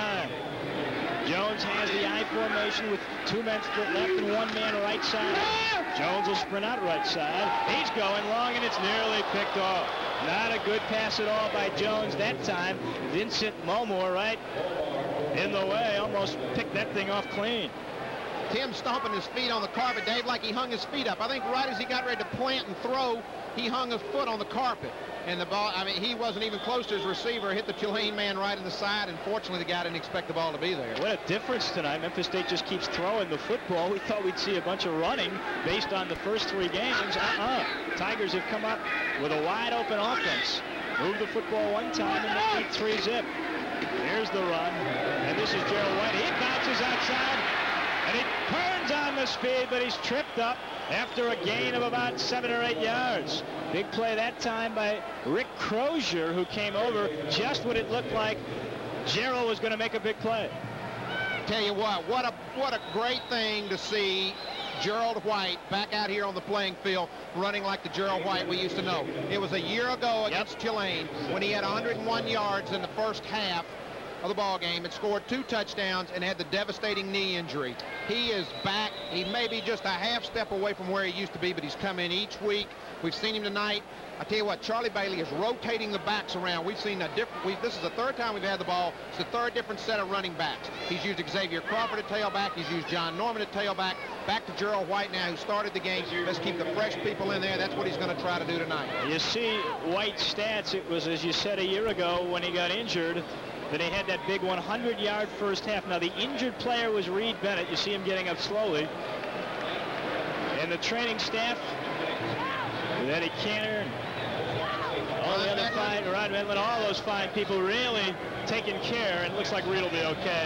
O: Jones has the I formation with 2 men split left and 1 man right side. Jones will sprint out right side. He's going long, and it's nearly picked off. Not a good pass at all by Jones that time. Vincent Mulmore right in the way. Almost picked that thing off clean.
B: Tim stomping his feet on the carpet, Dave, like he hung his feet up. I think right as he got ready to plant and throw, he hung his foot on the carpet. And the ball, I mean, he wasn't even close to his receiver, hit the Tulane man right in the side, and fortunately the guy didn't expect the ball to be there.
O: What a difference tonight. Memphis State just keeps throwing the football. We thought we'd see a bunch of running based on the first 3 games. Tigers have come up with a wide open offense. Move the football 1 time and they beat 3-zip. Here's the run, and this is Gerald White. He bounces outside. And he turns on the speed, but he's tripped up after a gain of about 7 or 8 yards. Big play that time by Rick Crozier, who came over just when it looked like Gerald was going to make a big play.
B: Tell you what a great thing to see Gerald White back out here on the playing field running like the Gerald White we used to know. It was a year ago against Tulane when he had 101 yards in the first half of the ball game and scored 2 touchdowns and had the devastating knee injury. He is back. He may be just a half step away from where he used to be, but he's come in each week. We've seen him tonight. I tell you what, Charlie Bailey is rotating the backs around. We've seen a different, this is the 3rd time we've had the ball. It's the 3rd different set of running backs. He's used Xavier Crawford at tailback. He's used John Norman at tailback. Back to Gerald White now, who started the game. Let's keep the fresh people in there. That's what he's going to try to do tonight.
O: You see White's stats. It was, as you said, a year ago when he got injured that he had that big 100-yard first half. Now, the injured player was Reed Bennett. You see him getting up slowly. And the training staff, with Eddie Cantor, and all the other fine, Ron Medlin, all those fine people really taking care, and it looks like Reed will be okay.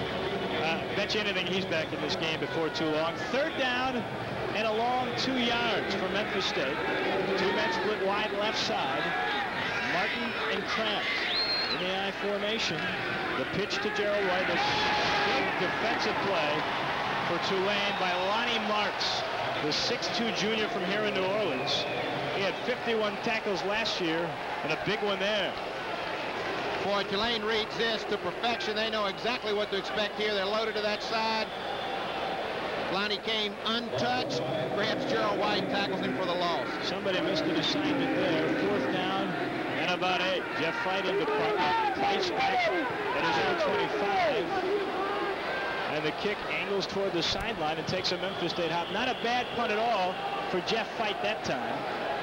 O: Bet you anything he's back in this game before too long. 3rd down and a long 2 yards for Memphis State. 2 men split wide left side. Martin and Kraft in the I formation. The pitch to Gerald White. A big defensive play for Tulane by Lonnie Marks, the 6'2 junior from here in New Orleans. He had 51 tackles last year and a big one there.
B: Boy, Tulane reads this to perfection. They know exactly what to expect here. They're loaded to that side. Lonnie came untouched. Perhaps Gerald White tackles him for the loss.
O: Somebody missed an assignment there. 4th down and about 8. Jeff Fight into place back at his own 25. And the kick angles toward the sideline and takes a Memphis State hop. Not a bad punt at all for Jeff Fight that time.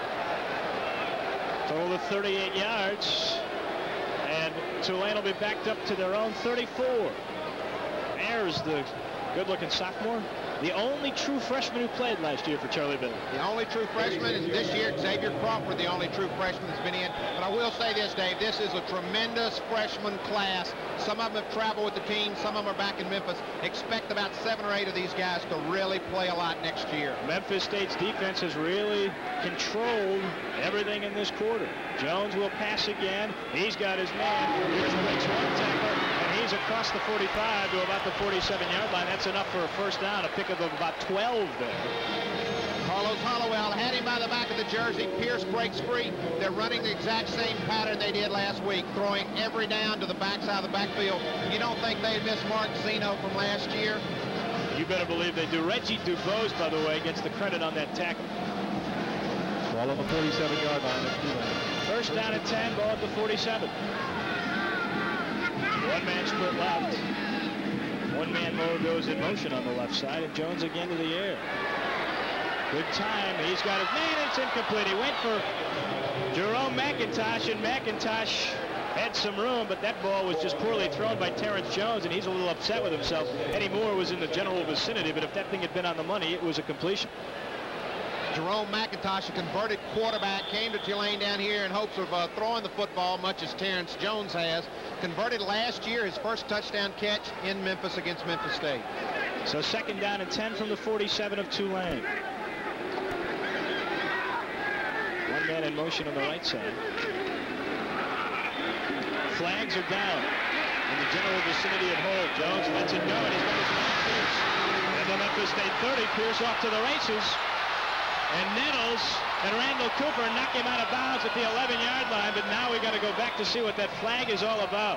O: Total of 38 yards. And Tulane will be backed up to their own 34. There's the good-looking sophomore. The only true freshman who played last year for Charlie Bailey.
B: The only true freshman is this year, Xavier Crawford, the only true freshman that's been in. But I will say this, Dave, this is a tremendous freshman class. Some of them have traveled with the team. Some of them are back in Memphis. Expect about 7 or 8 of these guys to really play a lot next year.
O: Memphis State's defense has really controlled everything in this quarter. Jones will pass again. He's got his man. Here's breaks 1 tackle, and he's across the 45 to about the 47-yard line. That's enough for a first down, a pickup of about 12 there.
B: Carlos Hollowell had him by the back of the jersey. Pierce breaks free. They're running the exact same pattern they did last week, throwing every down to the backside of the backfield. You don't think they'd miss Mark Zeno from last year?
O: You better believe they do. Reggie Dubose, by the way, gets the credit on that tackle.
P: Ball on the 47-yard line.
O: First down and 10, ball at the 47. One-man split left. One-man mode goes in motion on the left side, and Jones again to the air. Good time. He's got his man. It's incomplete. He went for Jerome McIntosh, and McIntosh had some room, but that ball was just poorly thrown by Terrence Jones, and he's a little upset with himself. Eddie Moore was in the general vicinity, but if that thing had been on the money, it was a completion.
B: Jerome McIntosh, a converted quarterback, came to Tulane down here in hopes of throwing the football, much as Terrence Jones has. Converted last year, his first touchdown catch in Memphis against Memphis State.
O: So second down and 10 from the 47 of Tulane. One man in motion on the right side. Flags are down in the general vicinity of Hole. Jones lets it go, and he's got his man Pierce. And the Memphis State 30, Pierce off to the races. And Nettles and Randall Cooper knock him out of bounds at the 11-yard line, but now we got to go back to see what that flag is all about.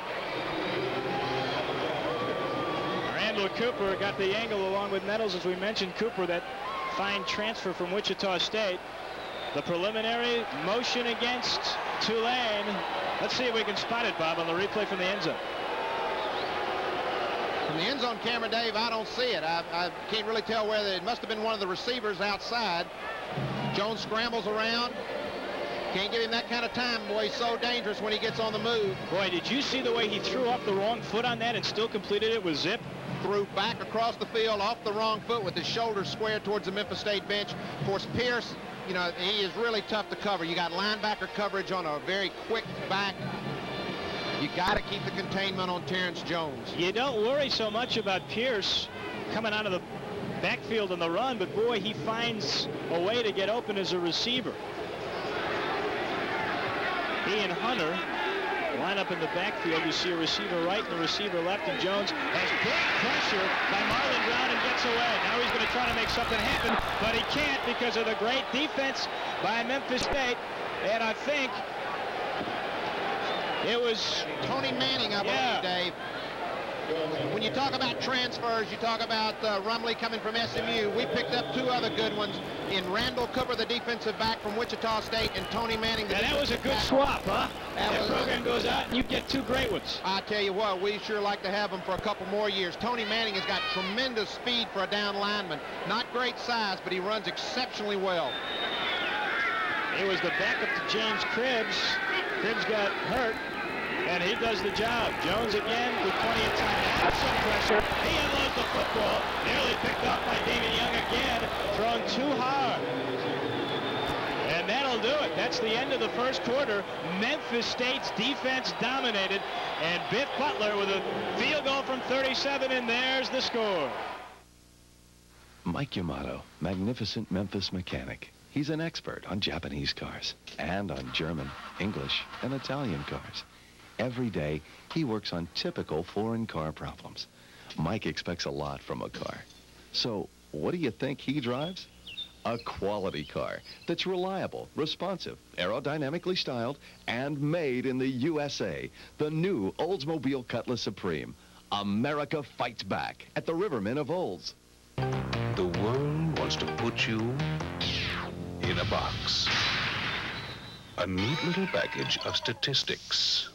O: Randall Cooper got the angle along with Nettles, as we mentioned. Cooper, that fine transfer from Wichita State. The preliminary motion against Tulane. Let's see if we can spot it, Bob, on the replay from the end zone.
B: From the end zone camera, Dave, I don't see it. I can't really tell whether it must have been one of the receivers outside. Jones scrambles around. Can't give him that kind of time. Boy, he's so dangerous when he gets on the move.
O: Boy, did you see the way he threw off the wrong foot on that and still completed it with zip?
B: Threw back across the field off the wrong foot with his shoulders squared towards the Memphis State bench. Of course, Pierce, you know, he is really tough to cover. You got linebacker coverage on a very quick back. You got to keep the containment on Terrence Jones.
O: You don't worry so much about Pierce coming out of the backfield in the run, but boy, he finds a way to get open as a receiver. He and Hunter line up in the backfield. You see a receiver right and a receiver left, and Jones has big pressure by Marlon Brown and gets away. Now he's going to try to make something happen, but he can't because of the great defense by Memphis State. And I think it was
B: Tony Manning, I believe, Dave. When you talk about transfers, you talk about Rumley coming from SMU. We picked up two other good ones in Randall Cooper, the defensive back from Wichita State, and Tony Manning.
O: Yeah, that was a good swap, huh? That program goes out and you get two great ones.
B: I tell you what, we sure like to have him for a couple more years. Tony Manning has got tremendous speed for a down lineman. Not great size, but he runs exceptionally well.
O: He was the backup to James Cribbs. Cribbs got hurt, and he does the job. Jones again with plenty of time to have some pressure. He unloads the football. Nearly picked off by David Young again. Thrown too hard. And that'll do it. That's the end of the first quarter. Memphis State's defense dominated. And Biff Butler with a field goal from 37, and there's the score.
D: Mike Yamato, magnificent Memphis mechanic. He's an expert on Japanese cars and on German, English, and Italian cars. Every day, he works on typical foreign car problems. Mike expects a lot from a car. So, what do you think he drives? A quality car that's reliable, responsive, aerodynamically styled, and made in the USA. The new Oldsmobile Cutlass Supreme. America fights back at the Rivermen of Olds.
H: The world wants to put you in a box. A neat little package of statistics.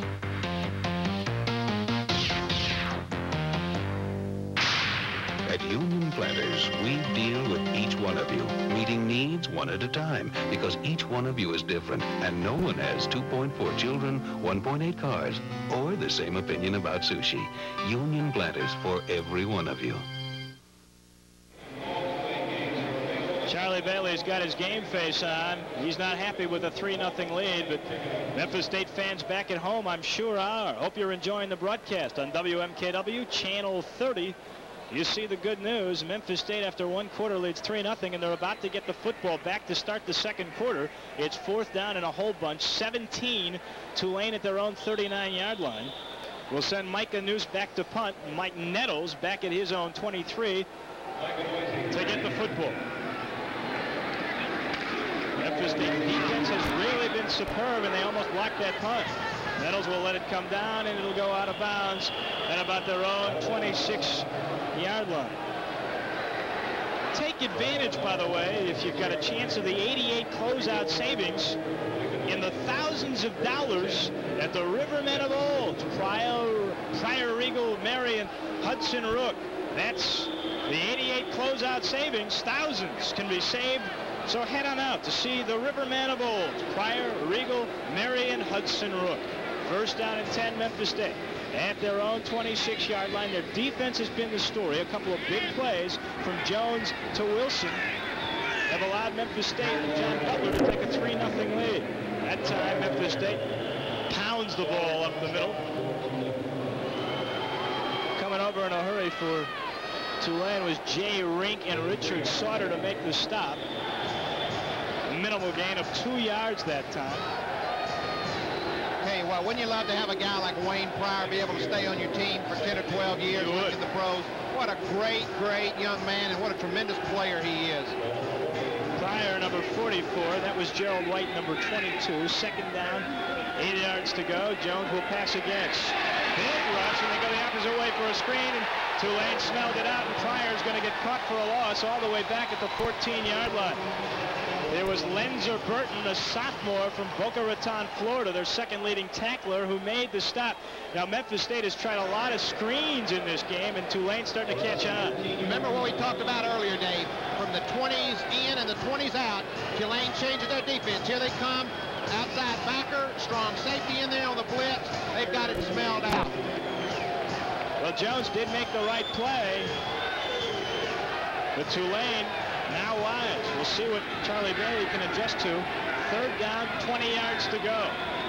H: At Union Planters, we deal with each one of you, meeting needs one at a time, because each one of you is different, and no one has 2.4 children, 1.8 cars, or the same opinion about sushi. Union Planters for every one of you.
O: Charlie Bailey's got his game face on. He's not happy with a 3-0 lead, but Memphis State fans back at home, I'm sure are. Hope you're enjoying the broadcast on WMKW Channel 30. You see the good news. Memphis State, after one quarter, leads 3-0, and they're about to get the football back to start the second quarter. It's fourth down and a whole bunch. 17, Tulane at their own 39-yard line. We'll send Micah Noose back to punt. Mike Nettles back at his own 23 to get the football. Memphis State defense has really been superb, and they almost blocked that punt. Nettles will let it come down, and it'll go out of bounds at about their own 26-yard line. Take advantage, by the way, if you've got a chance of the 88 closeout savings. in the thousands of dollars that the rivermen of old, Pryor, Regal, Marion, Hudson Rook, that's the 88 closeout savings. Thousands can be saved. So head on out to see the rivermen of old, Pryor, Regal, Marion, Hudson Rook. First down and 10, Memphis State. At their own 26-yard line. Their defense has been the story. A couple of big plays from Jones to Wilson have allowed Memphis State and John Butler to take a 3-0 lead. That time, Memphis State pounds the ball up the middle. Coming over in a hurry for Tulane was Jay Rink and Richard Sauter to make the stop. Minimal gain of 2 yards that time.
B: Hey, well, wouldn't you love to have a guy like Wayne Pryor be able to stay on your team for 10 or 12 years in the pros? What a great, great young man, and what a tremendous player he is.
O: Pryor, number 44. That was Gerald White, number 22. Second down, 8 yards to go. Jones will pass again. Big rush, and they go the opposite way for a screen, and Tulane smelled it out, and Pryor's going to get caught for a loss all the way back at the 14-yard line. There was Lenzer Burton, a sophomore from Boca Raton, Florida, their second leading tackler, who made the stop. Now, Memphis State has tried a lot of screens in this game, and Tulane's starting to catch on.
B: Remember what we talked about earlier, Dave? From the 20s in and the 20s out, Tulane changes their defense. Here they come, outside backer, strong safety in there on the blitz. They've got it smelled out.
O: Well, Jones did make the right play, but Tulane now wise. We'll see what Charlie Bailey can adjust to. Third down, 20 yards to go.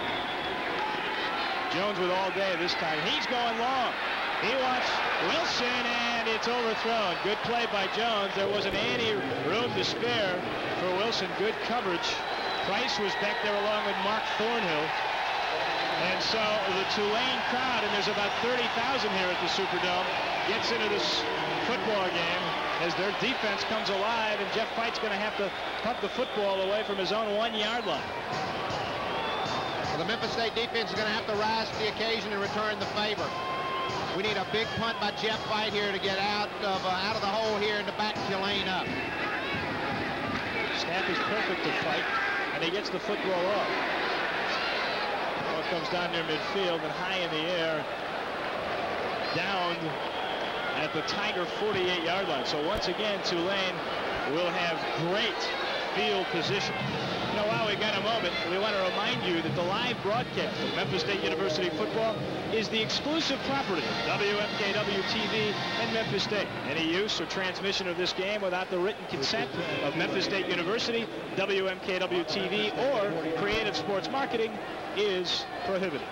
O: Jones with all day this time. He's going long. He wants Wilson, and it's overthrown. Good play by Jones. There wasn't any room to spare for Wilson. Good coverage. Price was back there along with Mark Thornhill. And so the Tulane crowd, and there's about 30,000 here at the Superdome, gets into this football game as their defense comes alive, and Jeff Fight's going to have to punt the football away from his own 1-yard line.
B: Well, the Memphis State defense is going to have to rise to the occasion and return the favor. We need a big punt by Jeff Fight here to get out of the hole here and to back Tulane up.
O: Snap is perfect to Fight, and he gets the football off. Ball comes down near midfield and high in the air, down at the Tiger 48-yard line. So once again, Tulane will have great field position. You know, while we got a moment, we want to remind you that the live broadcast of Memphis State University football is the exclusive property of WMKW-TV and Memphis State. Any use or transmission of this game without the written consent of Memphis State University, WMKW-TV, or Creative Sports Marketing is prohibited.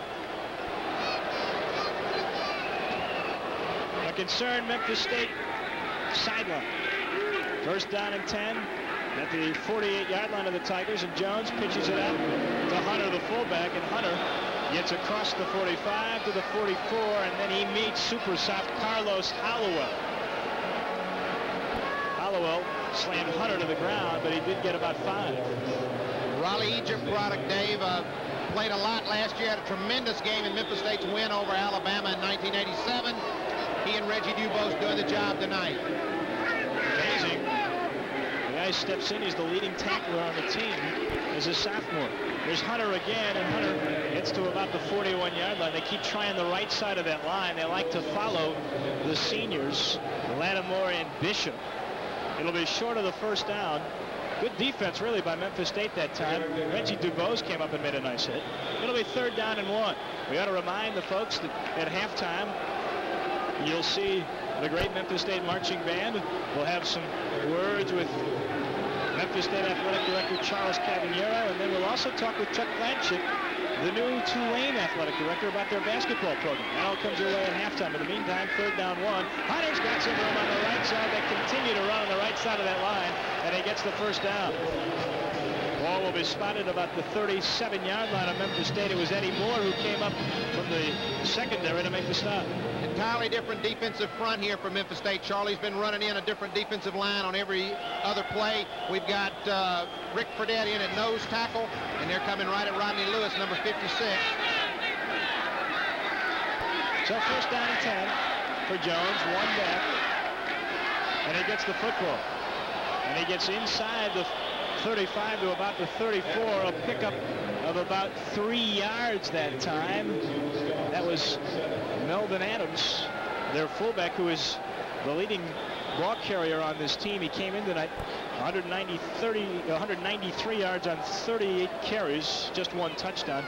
O: A concerned Memphis State sideline. First down and 10 at the 48-yard line of the Tigers, and Jones pitches it out to Hunter, the fullback, and Hunter gets across the 45 to the 44, and then he meets super soft Carlos Hollowell. Hollowell slammed Hunter to the ground, but he did get about 5.
B: Raleigh Egypt product, Dave, played a lot last year, had a tremendous game in Memphis State's win over Alabama in 1987. He and Reggie Dubose doing the job tonight.
O: Amazing. The guy steps in. He's the leading tackler on the team as a sophomore. There's Hunter again, and Hunter gets to about the 41-yard line. They keep trying the right side of that line. They like to follow the seniors, Lattimore and Bishop. It'll be short of the first down. Good defense, really, by Memphis State that time. Reggie Dubose came up and made a nice hit. It'll be third down and 1. We ought to remind the folks that at halftime, you'll see the great Memphis State marching band. We'll have some words with Memphis State Athletic Director Charles Cavaniero, and then we'll also talk with Chuck Blanchett, the new Tulane Athletic Director, about their basketball program. That all comes your way at halftime. In the meantime, third down 1. Hunter's got some room on the right side. They continue to run on the right side of that line, and he gets the first down. Ball will be spotted about the 37-yard line of Memphis State. It was Eddie Moore who came up from the secondary to make the stop.
B: Entirely different defensive front here for Memphis State. Charlie's been running in a different defensive line on every other play. We've got Rick Fredette in at nose tackle, and they're coming right at Rodney Lewis, number 56.
O: So first down and 10 for Jones, 1 back, and he gets the football. And he gets inside the 35 to about the 34, a pickup of about 3 yards that time. That was Melvin Adams, their fullback, who is the leading ball carrier on this team. He came in tonight 193 yards on 38 carries, just 1 touchdown.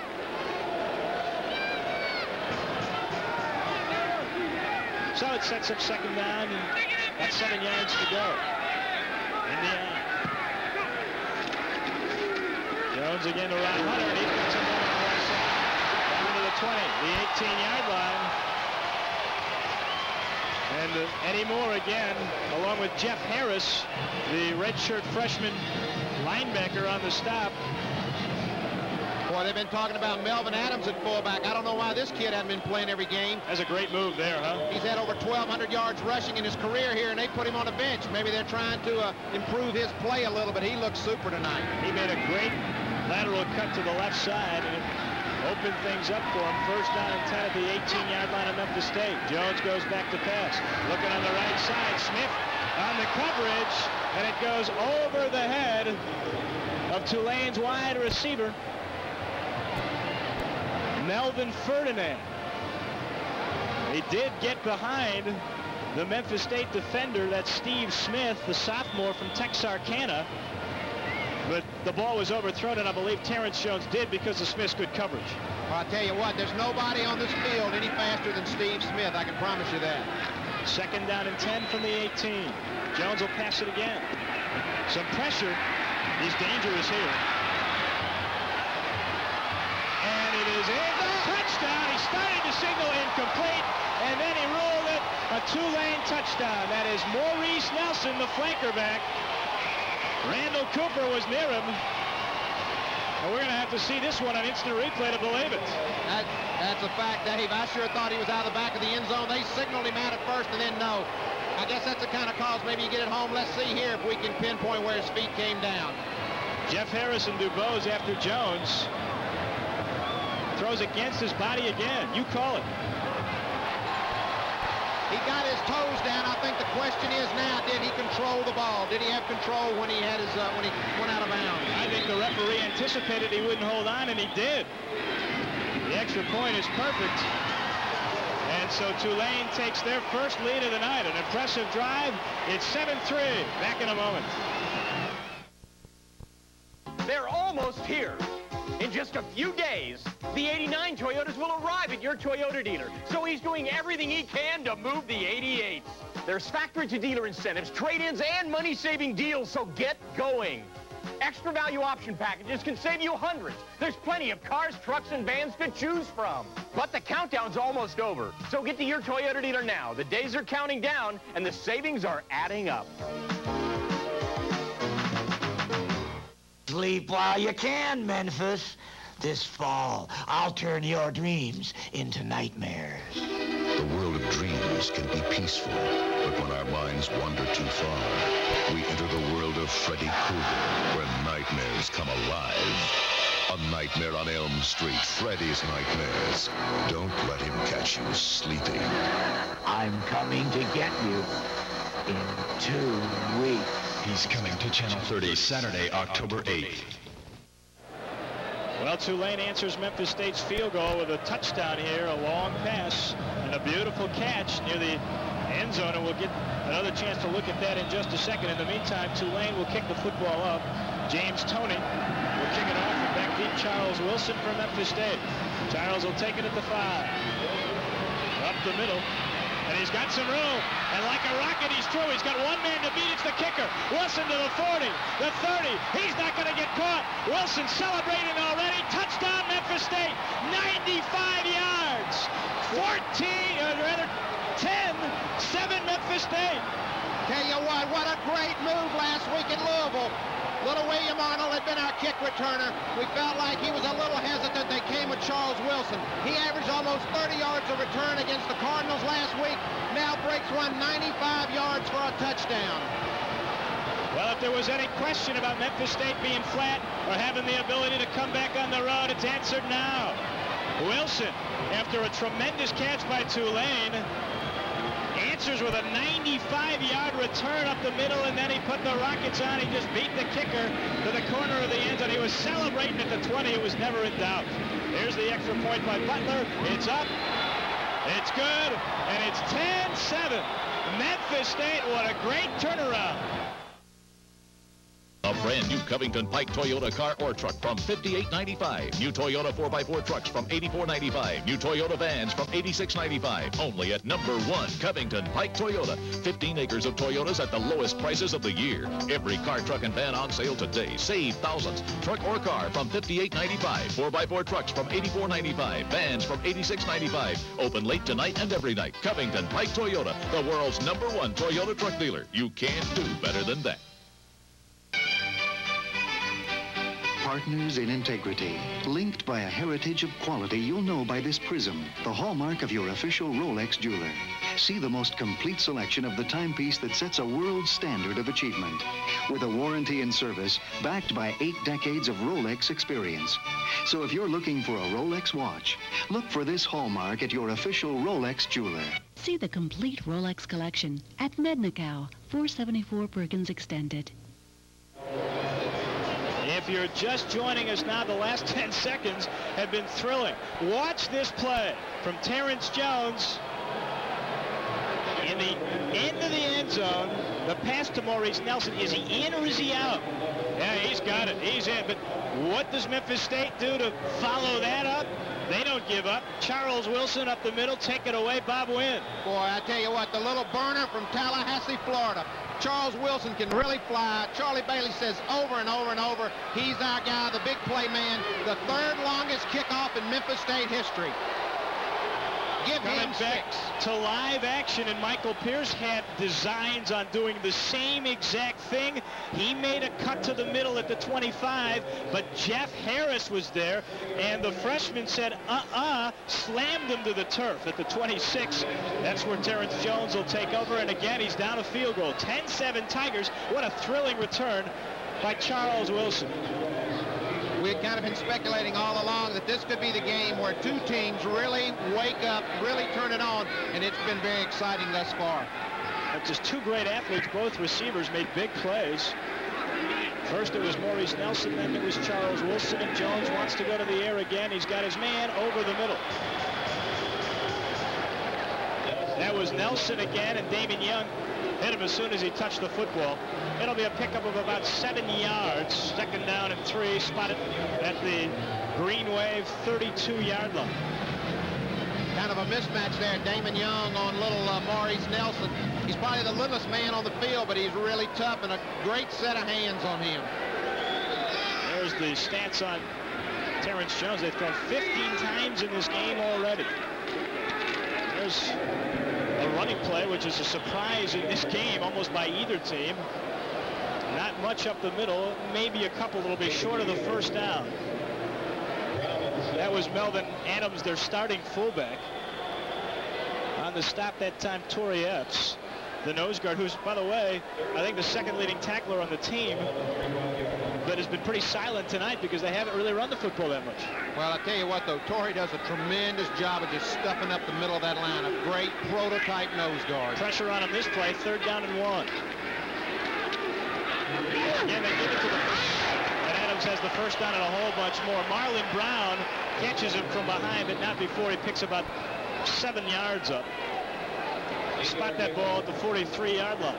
O: So it sets up second down, and that's 7 yards to go. Indiana. Jones again around Hunter, and he puts him on the right side. Down to the 20, the 18-yard line. And Eddie Moore again, along with Jeff Harris, the redshirt freshman linebacker on the stop.
B: Boy, they've been talking about Melvin Adams at fullback. I don't know why this kid hasn't been playing every game.
O: That's a great move there, huh?
B: He's had over 1,200 yards rushing in his career here, and they put him on the bench. Maybe they're trying to improve his play a little bit. He looks super tonight.
O: He made a great lateral cut to the left side, and it opened things up for him. First down and 10 at the 18-yard line of Memphis State. Jones goes back to pass. Looking on the right side. Smith on the coverage, and it goes over the head of Tulane's wide receiver, Melvin Ferdinand. He did get behind the Memphis State defender, that's Steve Smith, the sophomore from Texarkana. But the ball was overthrown, and I believe Terrence Jones did because of Smith's good coverage.
B: Well, I'll tell you what, there's nobody on this field any faster than Steve Smith. I can promise you that.
O: Second down and 10 from the 18. Jones will pass it again. Some pressure. He's dangerous here. And it is in. Touchdown. He started to signal incomplete, and then he ruled it a Tulane touchdown. That is Maurice Nelson, the flanker back. Randall Cooper was near him. And we're going to have to see this one on instant replay to believe it.
B: That's a fact, Dave. I sure thought he was out of the back of the end zone. They signaled him out at first, and then no. I guess that's the kind of calls maybe you get at home. Let's see here if we can pinpoint where his feet came down.
O: Jeff Harris and DuBose after Jones. Throws against his body again. You call it.
B: He got his toes down. I think the question is now, did he control the ball? Did he have control when he had his when he went out of bounds?
O: I think the referee anticipated he wouldn't hold on, and he did. The extra point is perfect. And so Tulane takes their first lead of the night. An impressive drive. It's 7-3. Back in a moment.
K: They're almost here. In just a few days, the 89 Toyotas will arrive at your Toyota dealer. So he's doing everything he can to move the 88s. There's factory-to-dealer incentives, trade-ins, and money-saving deals, so get going. Extra value option packages can save you hundreds. There's plenty of cars, trucks, and vans to choose from. But the countdown's almost over. So get to your Toyota dealer now. The days are counting down, and the savings are adding up.
P: Sleep while you can, Memphis. This fall, I'll turn your dreams into nightmares.
H: The world of dreams can be peaceful, but when our minds wander too far, we enter the world of Freddy Krueger, where nightmares come alive. A Nightmare on Elm Street, Freddy's Nightmares. Don't let him catch you sleeping.
P: I'm coming to get you in 2 weeks.
G: He's coming to Channel 30 Saturday, October 8th.
O: Well, Tulane answers Memphis State's field goal with a touchdown here, a long pass, and a beautiful catch near the end zone, and we'll get another chance to look at that in just a second. In the meantime, Tulane will kick the football up. James Toney will kick it off, and back deep Charles Wilson for Memphis State. Charles will take it at the 5. Up the middle. And he's got some room, and like a rocket, he's through. He's got one man to beat. It's the kicker. Wilson to the 40, the 30. He's not going to get caught. Wilson celebrating already. Touchdown, Memphis State. 95 yards. 10-7 Memphis State.
B: Tell you what a great move last week in Louisville. Little William Arnold had been our kick returner. We felt like he was a little hesitant. They came with Charles Wilson. He averaged almost 30 yards of return against the Cardinals last week. Now breaks one 95 yards for a touchdown.
O: Well, if there was any question about Memphis State being flat or having the ability to come back on the road, it's answered now. Wilson, after a tremendous catch by Tulane, answers with a 95-yard return up the middle, and then he put the rockets on. He just beat the kicker to the corner of the end zone. He was celebrating at the 20. It was never in doubt. Here's the extra point by Butler. It's up. It's good, and it's 10-7. Memphis State, what a great turnaround.
Q: A brand new Covington Pike Toyota car or truck from $58.95. New Toyota 4x4 trucks from $84.95. New Toyota vans from $86.95. Only at #1 Covington Pike Toyota. 15 acres of Toyotas at the lowest prices of the year. Every car, truck, and van on sale today. Save thousands. Truck or car from $58.95. 4x4 trucks from $84.95. Vans from $86.95. Open late tonight and every night. Covington Pike Toyota, the world's #1 Toyota truck dealer. You can't do better than that.
L: Partners in integrity, linked by a heritage of quality you'll know by this prism, the hallmark of your official Rolex jeweler. See the most complete selection of the timepiece that sets a world standard of achievement. With a warranty and service backed by 8 decades of Rolex experience. So if you're looking for a Rolex watch, look for this hallmark at your official Rolex jeweler.
M: See the complete Rolex collection at Mednicow, 474 Perkins Extended.
O: If you're just joining us now, the last 10 seconds have been thrilling. Watch this play from Terrence Jones in the end of the end zone. The pass to Maurice Nelson. Is he in or is he out? Yeah, he's got it. He's in. But what does Memphis State do to follow that up? They don't give up. Charles Wilson up the middle. Take it away, Bob Wynn.
B: Boy, I tell you what, the little burner from Tallahassee, Florida. Charles Wilson can really fly. Charlie Bailey says over and over and over, he's our guy, the big play man, the 3rd longest kickoff in Memphis State history. Give him 6.
O: Back to live action, and Michael Pierce had designs on doing the same exact thing. He made a cut to the middle at the 25, but Jeff Harris was there, and the freshman said, slammed him to the turf at the 26. That's where Terrence Jones will take over, and again, he's down a field goal. 10-7 Tigers. What a thrilling return by Charles Wilson.
B: We had kind of been speculating all along that this could be the game where 2 teams really wake up, really turn it on, and it's been very exciting thus far.
O: But just 2 great athletes, both receivers made big plays. First it was Maurice Nelson, then it was Charles Wilson, and Jones wants to go to the air again. He's got his man over the middle. That was Nelson again, and Damon Young hit him as soon as he touched the football. It'll be a pickup of about 7 yards. 2nd down and 3, spotted at the Green Wave 32-yard line.
B: Kind of a mismatch there. Damon Young on little Maurice Nelson. He's probably the littlest man on the field, but he's really tough and a great set of hands on him.
O: There's the stats on Terrence Jones. They've thrown 15 times in this game already. There's a running play, which is a surprise in this game, almost by either team. Not much up the middle, maybe a couple that'll be short of the 1st down. That was Melvin Adams, their starting fullback. On the stop that time, Torrey Epps, the nose guard, who's, by the way, I think the 2nd leading tackler on the team, but has been pretty silent tonight because they haven't really run the football that much.
B: Well, I tell you what, though, Torrey does a tremendous job of just stuffing up the middle of that line. A great prototype nose guard.
O: Pressure on him this play, 3rd down and 1. Again, they give it to the first, and Adams has the 1st down and a whole bunch more. Marlon Brown catches him from behind, but not before he picks about 7 yards up. They spot that ball at the 43-yard line.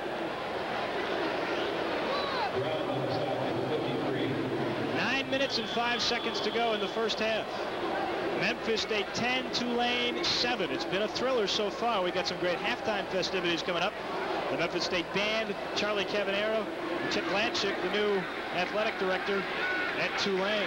O: 9 minutes and 5 seconds to go in the 1st half. Memphis State 10, Tulane 7. It's been a thriller so far. We got some great halftime festivities coming up. The Memphis State Band, Charlie Cavanero, Chip Lanchick, the new athletic director at Tulane.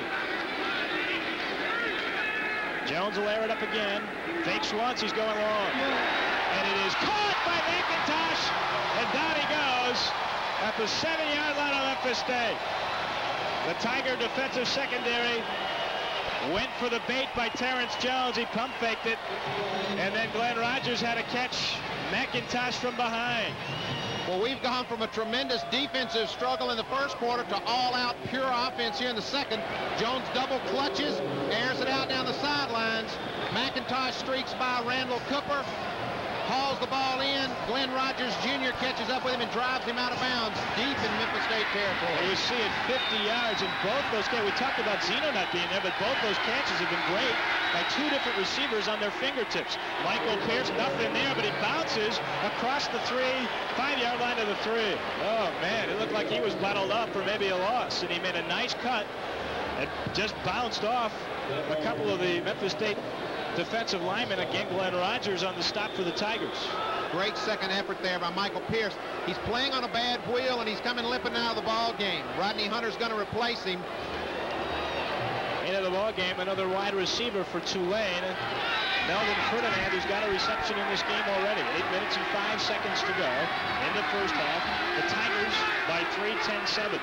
O: Jones will air it up again. Fakes once, he's going long. And it is caught by McIntosh, and down he goes at the 7-yard line of Memphis State. The Tiger defensive secondary went for the bait by Terrence Jones. He pump faked it, and then Glenn Rogers had to catch McIntosh from behind.
B: Well, we've gone from a tremendous defensive struggle in the 1st quarter to all-out pure offense here in the 2nd. Jones double clutches, airs it out down the sidelines. McIntosh streaks by Randall Cooper, hauls the ball in. Glenn Rogers Jr. catches up with him and drives him out of bounds deep in Memphis State territory.
O: You see it 50 yards, and both those catches, we talked about Zeno not being there, but both those catches have been great by two different receivers on their fingertips. Michael Pierce, nothing there, but he bounces across the 5-yard line to the 3. Oh, man, it looked like he was bottled up for maybe a loss, and he made a nice cut and just bounced off a couple of the Memphis State defensive linemen. Again, Glenn Rogers on the stop for the Tigers.
B: Great second effort there by Michael Pierce. He's playing on a bad wheel, and he's coming limping out of the ball game. Rodney Hunter's going to replace him.
O: Into the ball game, another wide receiver for Tulane. Melvin Ferdinand, who's got a reception in this game already. 8 minutes and 5 seconds to go in the first half. The Tigers by 3, 10-7.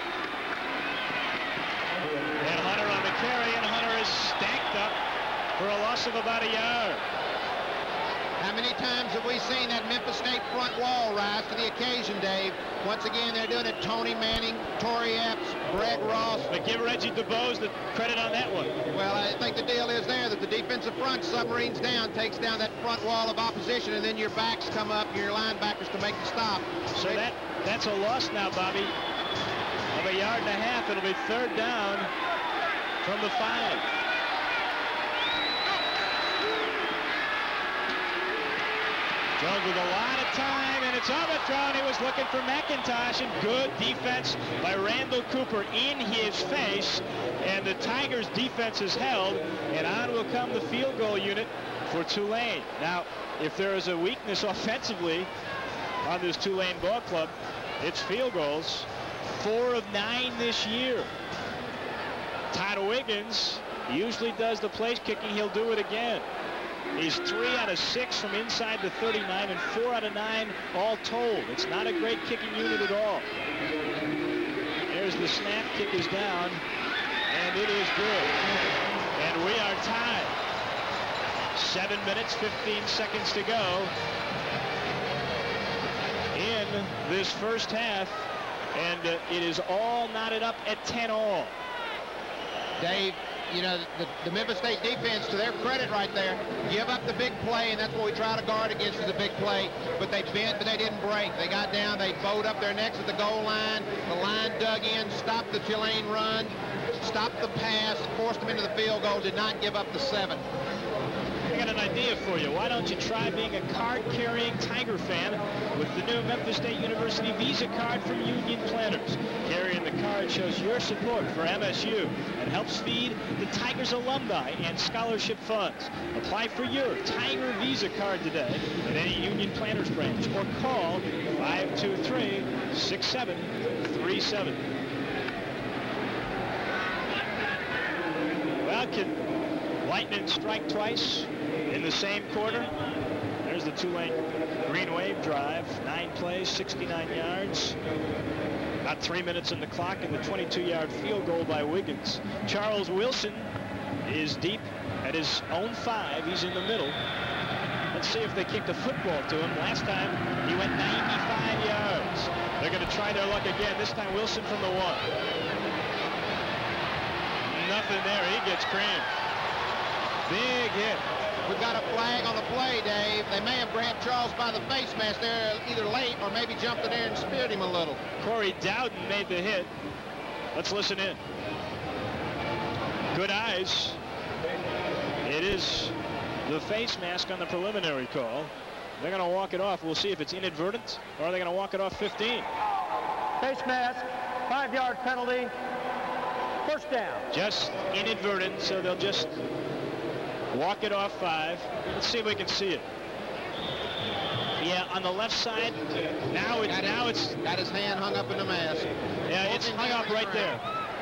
O: And Hunter on the carry, and Hunter is stacked up for a loss of about a yard.
B: How many times have we seen that Memphis State front wall rise to the occasion, Dave? Once again, they're doing it. Tony Manning, Torrey Epps, Greg Ross.
O: But give Reggie DuBose the credit on that one.
B: Well, I think the deal is there that the defensive front submarines down, takes down that front wall of opposition, and then your backs come up, your linebackers to make the stop.
O: So that's a loss now, Bobby, of a yard and a half. It'll be third down from the 5. Jones with a lot of time, and it's overthrown. He was looking for McIntosh, and good defense by Randall Cooper in his face. And the Tigers' defense is held, and on will come the field goal unit for Tulane. Now, if there is a weakness offensively on this Tulane ball club, it's field goals. 4 of 9 this year. Todd Wiggins usually does the place kicking. He'll do it again. He's 3 out of 6 from inside the 39 and 4 out of 9 all told. It's not a great kicking unit at all. There's the snap. Kick is down, and it is good. And we are tied. 7 minutes, 15 seconds to go in this first half, and it is all knotted up at 10-all.
B: Dave, you know, the Memphis State defense, to their credit right there, give up the big play, and that's what we try to guard against is a big play. But they bent, but they didn't break. They got down, they bowed up their necks at the goal line. The line dug in, stopped the Tulane run, stopped the pass, forced them into the field goal, did not give up the 7.
O: I got an idea for you. Why don't you try being a card-carrying Tiger fan with the new Memphis State University Visa card from Union Planners? Carrying the card shows your support for MSU and helps feed the Tigers alumni and scholarship funds. Apply for your Tiger Visa card today at any Union Planners branch or call 523-6737. Well, can lightning strike twice in the same quarter? There's the Tulane Green Wave drive. 9 plays, 69 yards. About 3 minutes on the clock, and the 22-yard field goal by Wiggins. Charles Wilson is deep at his own 5. He's in the middle. Let's see if they kicked a football to him. Last time he went 95 yards. They're going to try their luck again. This time Wilson from the 1. Nothing there. He gets creamed. Big hit.
B: We've got a flag on the play, Dave. They may have grabbed Charles by the face mask there, either late or maybe jumped in there and speared him a little.
O: Corey Dowden made the hit. Let's listen in. Good eyes. It is the face mask on the preliminary call. They're going to walk it off. We'll see if it's inadvertent, or are they going to walk it off 15.
K: Face mask, 5-yard penalty, first down.
O: Just inadvertent, so they'll just walk it off 5. Let's see if we can see it. Yeah, on the left side. Now it's
B: got his hand hung up in the mask.
O: Yeah, it's hung up right there.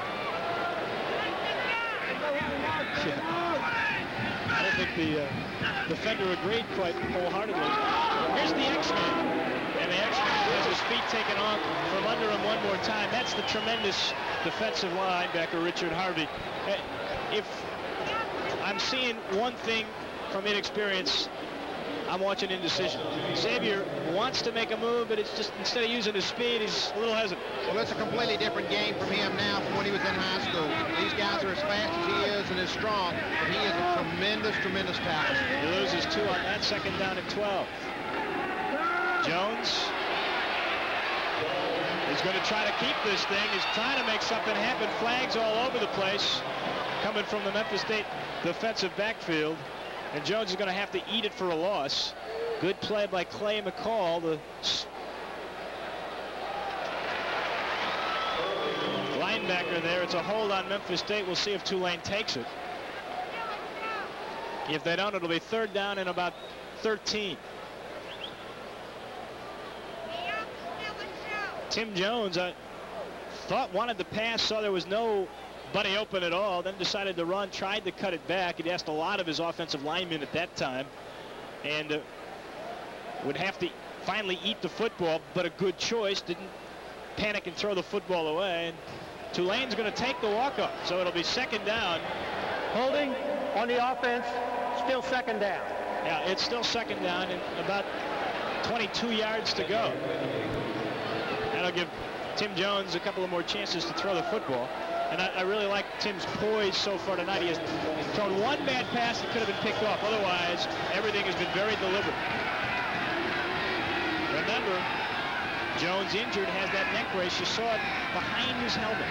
O: I don't think the defender agreed quite wholeheartedly. Here's the X-Man. And the X-Man has his feet taken off from under him one more time. That's the tremendous defensive linebacker, Richard Harvey. If I'm seeing one thing from inexperience, I'm watching indecision. Xavier wants to make a move, but it's just, instead of using his speed, he's a little hesitant.
B: Well, it's a completely different game from him now from when he was in high school. These guys are as fast as he is and as strong, but he is a tremendous, tremendous tackle.
O: He loses 2 on that, second down and 12. Jones is going to try to keep this thing. He's trying to make something happen. Flags all over the place coming from the Memphis State defensive backfield. And Jones is going to have to eat it for a loss. Good play by Clay McCall. The linebacker there. It's a hold on Memphis State. We'll see if Tulane takes it. If they don't, it'll be 3rd down and about 13. Tim Jones, I thought wanted to pass, saw there was nobody open at all, then decided to run, tried to cut it back. He'd asked a lot of his offensive linemen at that time, and would have to finally eat the football, but a good choice. Didn't panic and throw the football away. And Tulane's going to take the walk-up, so it'll be 2nd down.
K: Holding on the offense, still 2nd down.
O: Yeah, it's still 2nd down and about 22 yards to go. That'll give Tim Jones a couple of more chances to throw the football. And I really like Tim's poise so far tonight. He has thrown one bad pass that could have been picked off. Otherwise, everything has been very deliberate. Remember, Jones injured, has that neck brace. You saw it behind his helmet.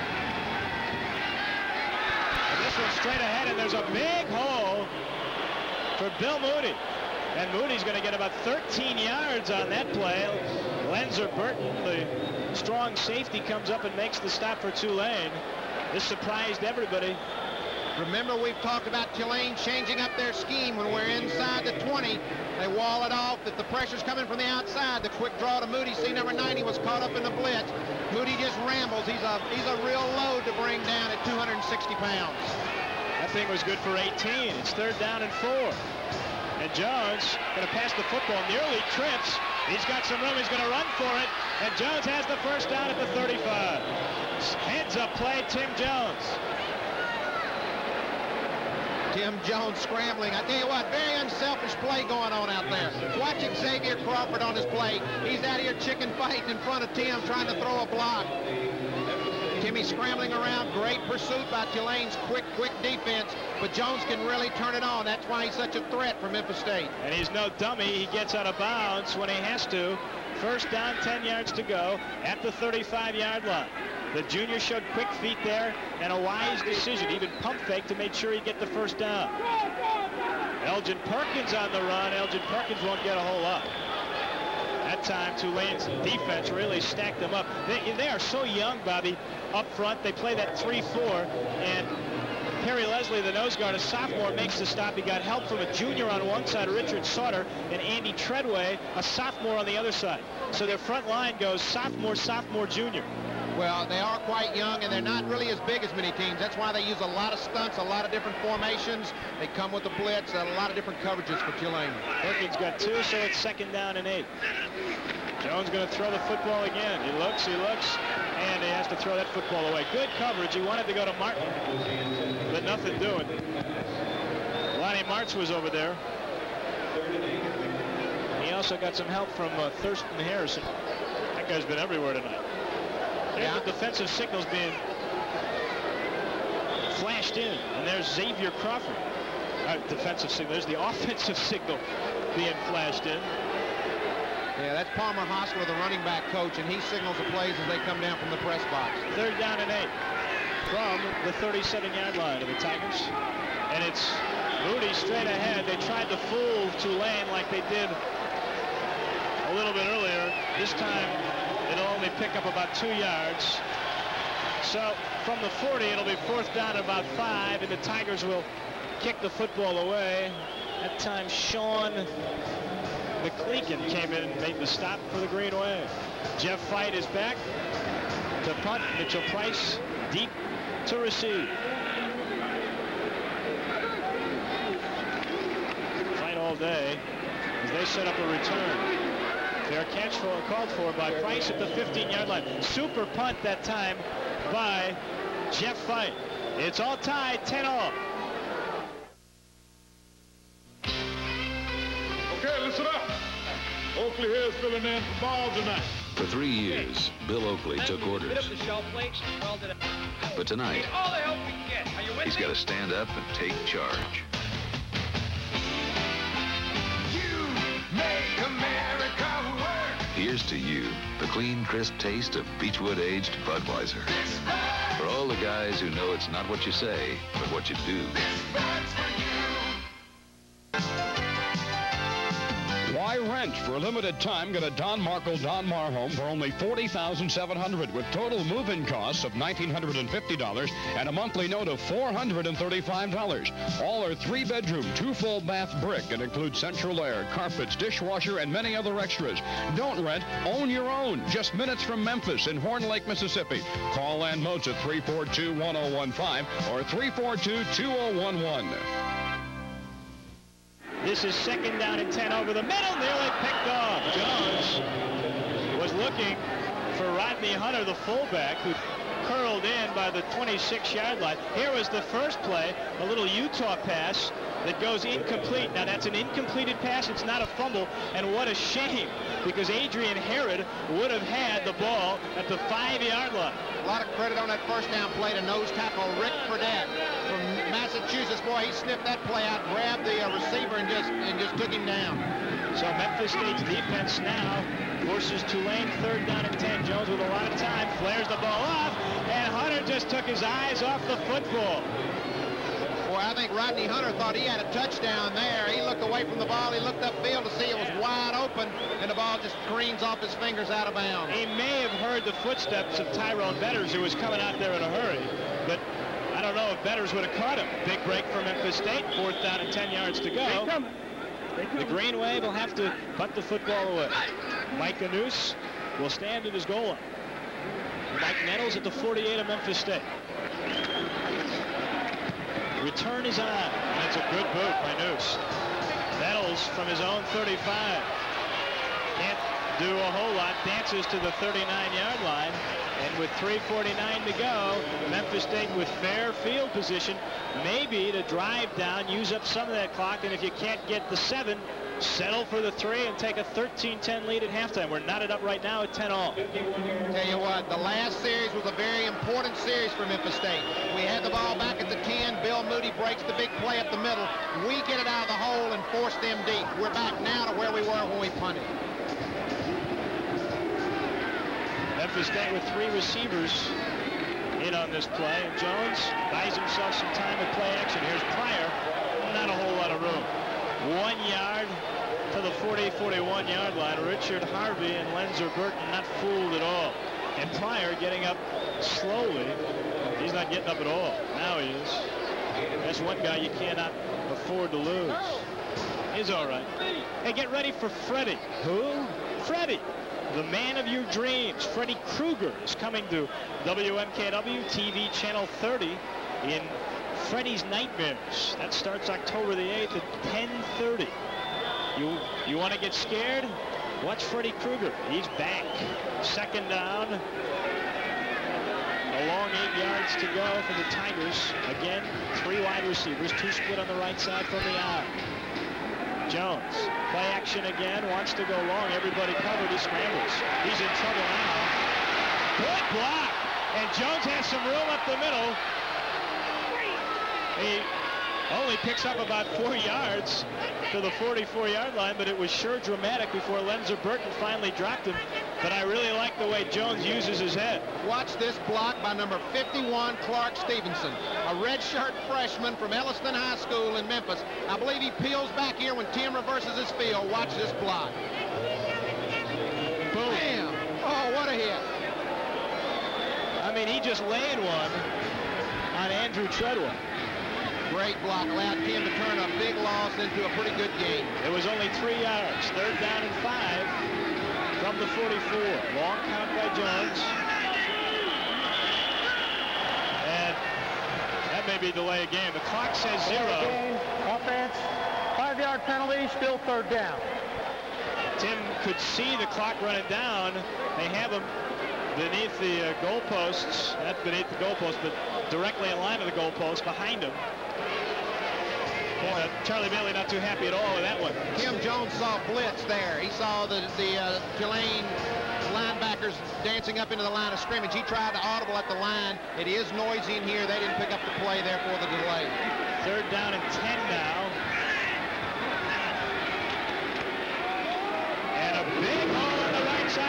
O: And this one's straight ahead, and there's a big hole for Bill Moody. And Moody's going to get about 13 yards on that play. Lenzer Burton, the strong safety, comes up and makes the stop for Tulane. This surprised everybody.
B: Remember, we've talked about Tulane changing up their scheme when we're inside the 20. They wall it off. If the pressure's coming from the outside, the quick draw to Moody. See, number 90 was caught up in the blitz. Moody just rambles. He's a real load to bring down at 260 pounds.
O: That thing was good for 18. It's 3rd down and 4. And Jones going to pass the football, nearly trips. He's got some room. He's going to run for it. And Jones has the 1st down at the 35. Heads up play, Tim Jones.
B: Tim Jones scrambling. I tell you what, very unselfish play going on out there. Watch Xavier Crawford on his play. He's out here chicken fighting in front of Tim, trying to throw a block. Timmy scrambling around. Great pursuit by Tulane's quick defense. But Jones can really turn it on. That's why he's such a threat for Memphis State.
O: And he's no dummy. He gets out of bounds when he has to. 1st down, 10 yards to go at the 35-yard line. The junior showed quick feet there and a wise decision. Even pump fake to make sure he get the 1st down. Elgin Perkins on the run. Elgin Perkins won't get a whole lot. That time, Tulane's defense really stacked them up. They are so young, Bobby, up front. They play that 3-4, and Perry Leslie, the nose guard, a sophomore, makes the stop. He got help from a junior on one side, Richard Sauter, and Andy Treadway, a sophomore on the other side. So their front line goes sophomore, sophomore, junior.
B: Well, they are quite young, and they're not really as big as many teams. That's why they use a lot of stunts, a lot of different formations. They come with the blitz, a lot of different coverages for Tulane.
O: Perkins got 2, so it's 2nd down and 8. Jones going to throw the football again. He looks, and he has to throw that football away. Good coverage. He wanted to go to Martin, but nothing doing. Lonnie Martz was over there. He also got some help from Thurston Harrison. That guy's been everywhere tonight. There's the defensive signals being flashed in, and there's Xavier Crawford. Defensive signal. There's the offensive signal being flashed in.
B: Yeah, that's Palmer Hostler, the running back coach, and he signals the plays as they come down from the press box.
O: 3rd down and 8 from the 37-yard line of the Tigers. And it's Moody straight ahead. They tried to fool Tulane like they did a little bit earlier. This time, it'll only pick up about 2 yards. So from the 40, it'll be 4th down at about 5, and the Tigers will kick the football away. That time, Sean McCleakin came in and made the stop for the Green Wave. Jeff Fight is back to punt. Mitchell Price deep to receive. Fight all day as they set up a return. Fair catch called for by Price at the 15-yard line. Super punt that time by Jeff Fight. It's all tied, 10-all.
R: Okay, listen up. Oakley here is filling in for ball tonight.
H: For 3 years, Bill Oakley took orders. But tonight, he's got to stand up and take charge.
S: You make America work.
H: Here's to you, the clean, crisp taste of Beechwood-aged Budweiser. For all the guys who know it's not what you say, but what you do.
N: Why rent? For a limited time, get a Don Markle Don Mar home for only $40,700 with total move-in costs of $1,950 and a monthly note of $435. All are 3-bedroom, 2 full bath brick and include central air, carpets, dishwasher, and many other extras. Don't rent, own your own. Just minutes from Memphis in Horn Lake, Mississippi. Call Land Moats at 342-1015 or 342-2011.
O: This is 2nd down and 10 over the middle, nearly picked off. Jones was looking for Rodney Hunter, the fullback, who curled in by the 26-yard line. Here was the first play, a little Utah pass that goes incomplete. Now that's an incompleted pass, it's not a fumble, and what a shame, because Adrian Herod would have had the ball at the 5-yard line.
B: A lot of credit on that first down play to nose tackle Rick Fredette from Massachusetts. Boy, he sniffed that play out, grabbed the receiver, and just took him down.
O: So Memphis State's defense now forces Tulane 3rd down and 10. Jones with a lot of time, flares the ball off, and Hunter just took his eyes off the football.
B: Boy, I think Rodney Hunter thought he had a touchdown there. He looked away from the ball. He looked upfield to see it was wide open, and the ball just careens off his fingers out of bounds.
O: He may have heard the footsteps of Tyrone Betters, who was coming out there in a hurry, but I don't know if Betters would have caught him. Big break for Memphis State, 4th down and 10 yards to go. The Green Wave will have to punt the football away. Mike Anus will stand at his goal line. Mike Nettles at the 48 of Memphis State. Return is on. That's a good boot by Noose. Nettles from his own 35. Can't do a whole lot. Dances to the 39-yard line. And with 3:49 to go, Memphis State with fair field position, maybe to drive down, use up some of that clock, and if you can't get the 7, settle for the 3 and take a 13-10 lead at halftime. We're knotted up right now at 10-all.
B: Tell you what, the last series was a very important series for Memphis State. We had the ball back at the 10. Bill Moody breaks the big play up the middle. We get it out of the hole and force them deep. We're back now to where we were when we punted.
O: Memphis State with 3 receivers in on this play, and Jones buys himself some time to play action. Here's Pryor, not a whole lot of room. 1 yard to the 40-41 yard line. Richard Harvey and Lenzer Burton not fooled at all. And Pryor getting up slowly. He's not getting up at all. Now he is. That's one guy you cannot afford to lose. He's all right. Hey, get ready for Freddie. Who? Freddie. The man of your dreams, Freddie Krueger, is coming to WMKW TV Channel 30 in Freddie's Nightmares. That starts October the 8th at 10:30. You want to get scared? Watch Freddie Krueger. He's back. 2nd down. A long 8 yards to go for the Tigers. Again, 3 wide receivers, 2 split on the right side from the eye. Jones, play action again, wants to go long. Everybody covered, he scrambles. He's in trouble now. Good block. And Jones has some room up the middle. He only picks up about 4 yards to the 44-yard line, but it was sure dramatic before Lenzer Burton finally dropped him. But I really like the way Jones uses his head.
B: Watch this block by number 51, Clark Stevenson, a redshirt freshman from Elliston High School in Memphis. I believe he peels back here when Tim reverses his field. Watch this block.
O: Boom.
B: Bam. Oh, what a hit.
O: I mean, he just laid one on Andrew Treadwell.
B: Great block, allowed Tim to turn a big loss into a pretty good game.
O: It was only 3 yards. 3rd down and 5 from the 44. Long count by Jones. And that may be delay of game. The clock says 0.
E: Offense, 5-yard penalty, still 3rd down.
O: Tim could see the clock running down. They have him beneath the goalposts, not beneath the goalposts, but directly in line with the goalpost behind him. Charlie Bailey not too happy at all with that one.
B: Kim Jones saw blitz there. He saw the Tulane linebackers dancing up into the line of scrimmage. He tried to audible at the line. It is noisy in here. They didn't pick up the play there for the delay.
O: 3rd down and 10 now. And a big hole on the right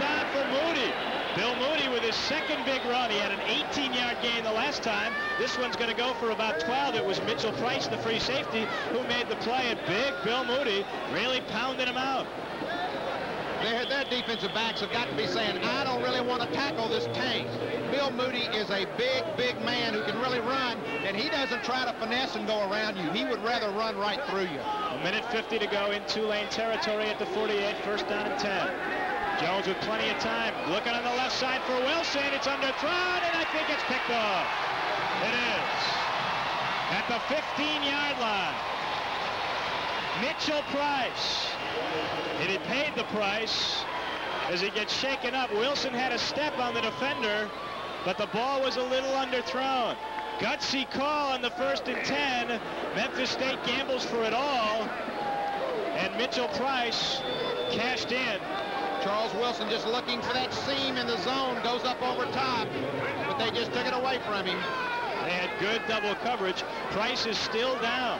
O: down for Moody. Bill Moody with his second big run. He had an 18-yard gain the last time. This one's going to go for about 12. It was Mitchell Price, the free safety, who made the play. And big Bill Moody really pounding him out.
B: Their defensive backs have got to be saying, I don't really want to tackle this tank. Bill Moody is a big, big man who can really run, and he doesn't try to finesse and go around you. He would rather run right through you.
O: A minute 50 to go in Tulane territory at the 48, first down and 10. Jones with plenty of time, looking on the left side for Wilson. It's underthrown, and I think it's picked off. It is. At the 15-yard line. Mitchell Price. And he paid the price as he gets shaken up. Wilson had a step on the defender, but the ball was a little underthrown. Gutsy call on the 1st and 10. Memphis State gambles for it all, and Mitchell Price cashed in.
B: Charles Wilson just looking for that seam in the zone, goes up over top, but they just took it away from him.
O: They had good double coverage. Price is still down.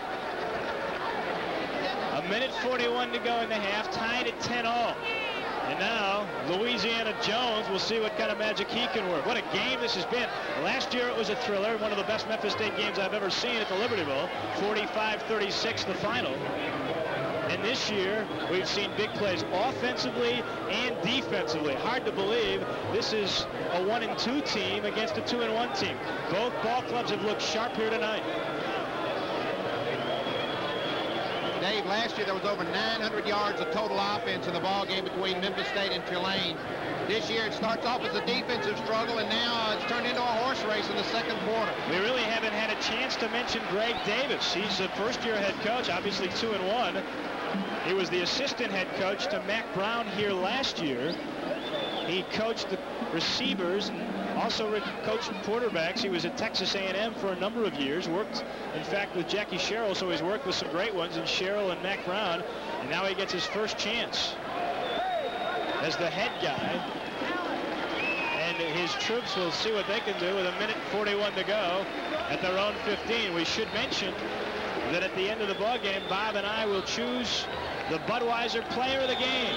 O: A minute 41 to go in the half, tied at 10-all. And now, Louisiana Jones, we'll see what kind of magic he can work. What a game this has been. Last year it was a thriller, one of the best Memphis State games I've ever seen at the Liberty Bowl. 45-36 the final. And this year, we've seen big plays offensively and defensively. Hard to believe this is a 1-2 team against a 2-1 team. Both ball clubs have looked sharp here tonight.
B: Dave, last year there was over 900 yards of total offense in the ball game between Memphis State and Tulane. This year it starts off as a defensive struggle, and now it's turned into a horse race in the second quarter.
O: We really haven't had a chance to mention Greg Davis. He's a first-year head coach, obviously 2-1. He was the assistant head coach to Mac Brown here last year. He coached the receivers and also coached quarterbacks. He was at Texas A&M for a number of years, worked, in fact, with Jackie Sherrill, so he's worked with some great ones in Sherrill and Mac Brown, and now he gets his first chance as the head guy. And his troops will see what they can do with a minute 41 to go at their own 15. We should mention that at the end of the ball game, Bob and I will choose the Budweiser player of the game.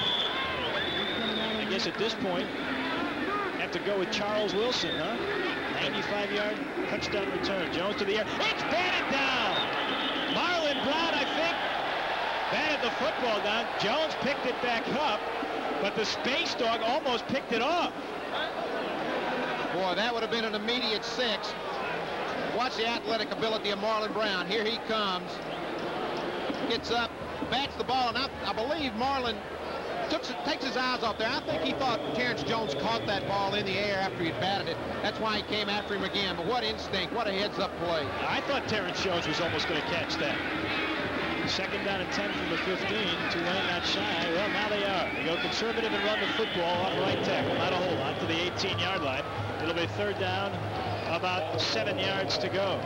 O: I guess at this point, have to go with Charles Wilson, huh? 95-yard touchdown return. Jones to the air. It's batted down. Marlon Brown, I think, batted the football down. Jones picked it back up, but the space dog almost picked it off.
B: Boy, that would have been an immediate 6. Watch the athletic ability of Marlon Brown. Here he comes. Gets up, bats the ball, and I believe Marlon takes his eyes off there. I think he thought Terrence Jones caught that ball in the air after he'd batted it. That's why he came after him again. But what instinct, what a heads-up play.
O: I thought Terrence Jones was almost going to catch that. Second down and 10 from the 15. Tulane not shy. Well, now they are. They go conservative and run the football on right tackle. Not a whole lot to the 18-yard line. It'll be third down, about 7 yards to go.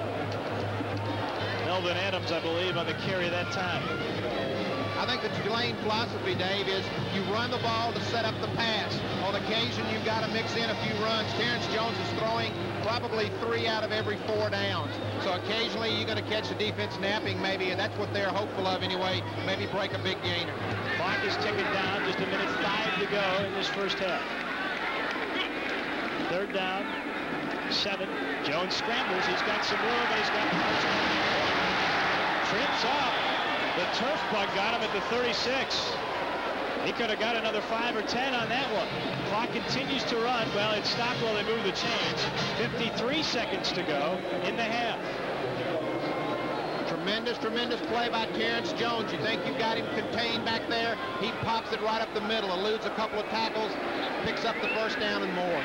O: Melvin Adams, I believe, on the carry that time.
B: I think the Tulane philosophy, Dave, is you run the ball to set up the pass. On occasion, you've got to mix in a few runs. Terrence Jones is throwing probably 3 out of every 4 downs. So occasionally, you're going to catch the defense napping, maybe, and that's what they're hopeful of anyway. Maybe break a big gainer.
O: Clock is ticking down. Just a minute 5 to go in this first half. Third down, 7. Jones scrambles. He's got some room, and he's got the first down. Trips up. The turf bug got him at the 36. He could have got another 5 or 10 on that one. Clock continues to run. Well, it stopped while they moved the chains. 53 seconds to go in the half.
B: Tremendous, tremendous play by Terrence Jones. You think you've got him contained back there. He pops it right up the middle, eludes a couple of tackles, picks up the first down and more.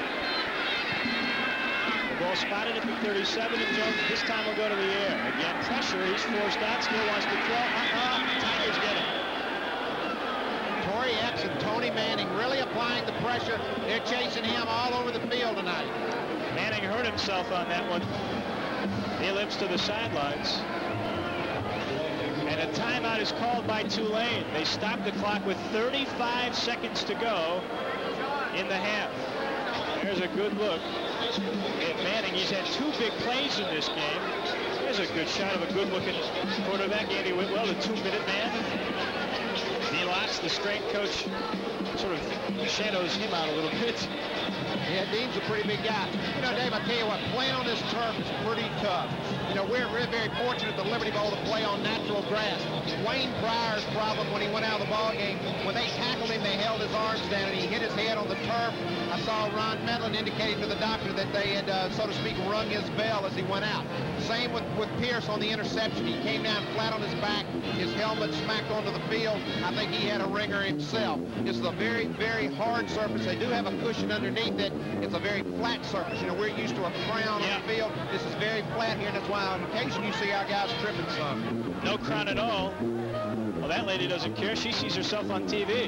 O: The ball spotted at the 37, and Jones this time will go to the air. Again, pressure. He's forced out. Still wants to throw. Tigers get it.
B: Torrey Epps and Tony Manning really applying the pressure. They're chasing him all over the field tonight.
O: Manning hurt himself on that one. He limps to the sidelines. And a timeout is called by Tulane. They stop the clock with 35 seconds to go in the half. There's a good look at Manning. He's had 2 big plays in this game. Here's a good shot of a good-looking quarterback, Andy Whitwell, the 2-minute man. He lost the strength coach sort of shadows him out a little bit.
B: Yeah, Dean's a pretty big guy. You know, Dave, I tell you what, playing on this turf is pretty tough. You know, we're very fortunate at the Liberty Bowl to play on natural grass. Wayne Pryor's problem when he went out of the ball game, when they tackled him, they held his arms down and he hit his head on the turf. I saw Ron Medlin indicating to the doctor that they had, so to speak, rung his bell as he went out. Same with Pierce on the interception. He came down flat on his back. His helmet smacked onto the field. I think he had a ringer himself. This is a very, very hard surface. They do have a cushion underneath it. It's a very flat surface. You know, we're used to a crown on the field. This is very flat here, and that's why on occasion you see our guys tripping some.
O: No crown at all. Well, that lady doesn't care. She sees herself on TV.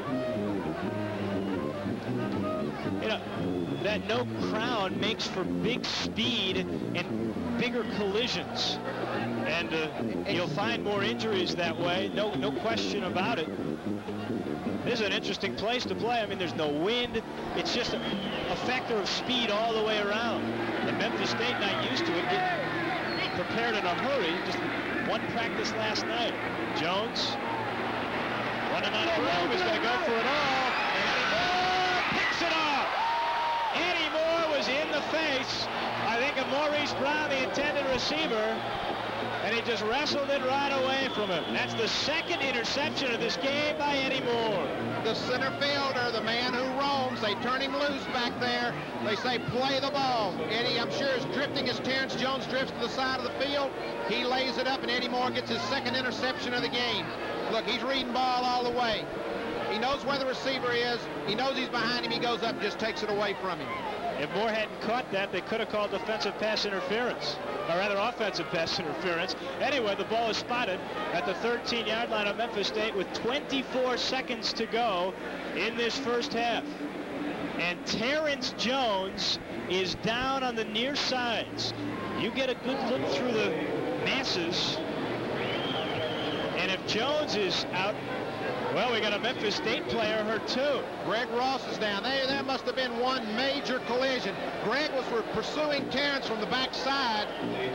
O: You know, that no crown makes for big speed and bigger collisions. And you'll find more injuries that way. No question about it. This is an interesting place to play. I mean, there's no wind. It's just a factor of speed all the way around. And Memphis State not used to it, getting prepared in a hurry. Just one practice last night. Jones running on a room. He's going to go for it all. And Eddie Moore picks it off. Eddie Moore was in the face, I think, of Maurice Brown, the intended receiver. And he just wrestled it right away from him. That's the second interception of this game by Eddie Moore.
B: The center fielder, the man who roams, they turn him loose back there. They say, play the ball. Eddie, I'm sure, is drifting as Terrence Jones drifts to the side of the field. He lays it up, and Eddie Moore gets his second interception of the game. Look, he's reading ball all the way. He knows where the receiver is. He knows he's behind him. He goes up and just takes it away from him.
O: If Moore hadn't caught that, they could have called defensive pass interference, or rather offensive pass interference. Anyway, the ball is spotted at the 13-yard line of Memphis State with 24 seconds to go in this first half. And Terrence Jones is down on the near sides. You get a good look through the masses. And if Jones is out, well, we got a Memphis State player hurt too.
B: Greg Ross is down. There must have been one major collision. Greg was pursuing Terrence from the backside.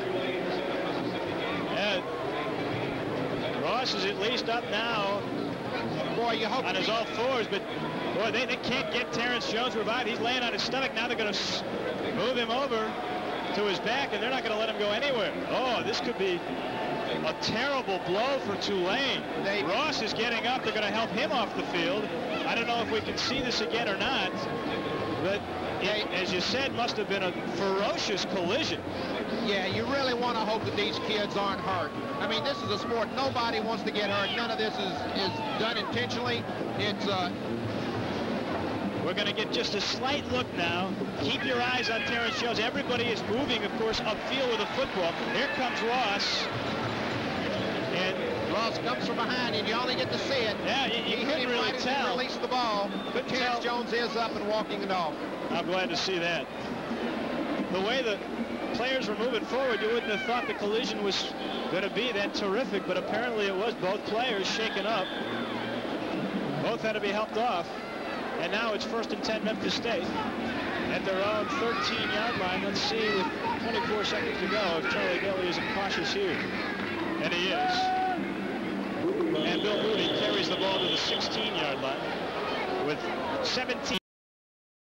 O: Ross is at least up now.
B: Boy, you hope
O: on his all fours, but boy, they can't get Terrence Jones revived. He's laying on his stomach. Now they're going to move him over to his back, and they're not going to let him go anywhere. Oh, this could be a terrible blow for Tulane. Ross is getting up. They're going to help him off the field. I don't know if we can see this again or not, but it, as you said, must have been a ferocious collision.
B: Yeah, you really want to hope that these kids aren't hurt. I mean, this is a sport. Nobody wants to get hurt. None of this is done intentionally. It's
O: We're going to get just a slight look now. Keep your eyes on Terrence Jones. Everybody is moving, of course, upfield with the football. Here comes Ross. And
B: Ross comes from behind, and you only get to see it.
O: Yeah, you couldn't really tell.
B: Release the ball, but Terrence Jones is up and walking it off.
O: I'm glad to see that. The way the players were moving forward, you wouldn't have thought the collision was going to be that terrific, but apparently it was. Both players shaken up. Both had to be helped off. And now it's 1st and 10 Memphis State at their own 13-yard line. Let's see with 24 seconds to go if Charlie Daly isn't cautious here. And he is. And Bill Mooney carries the ball to the 16-yard line with 17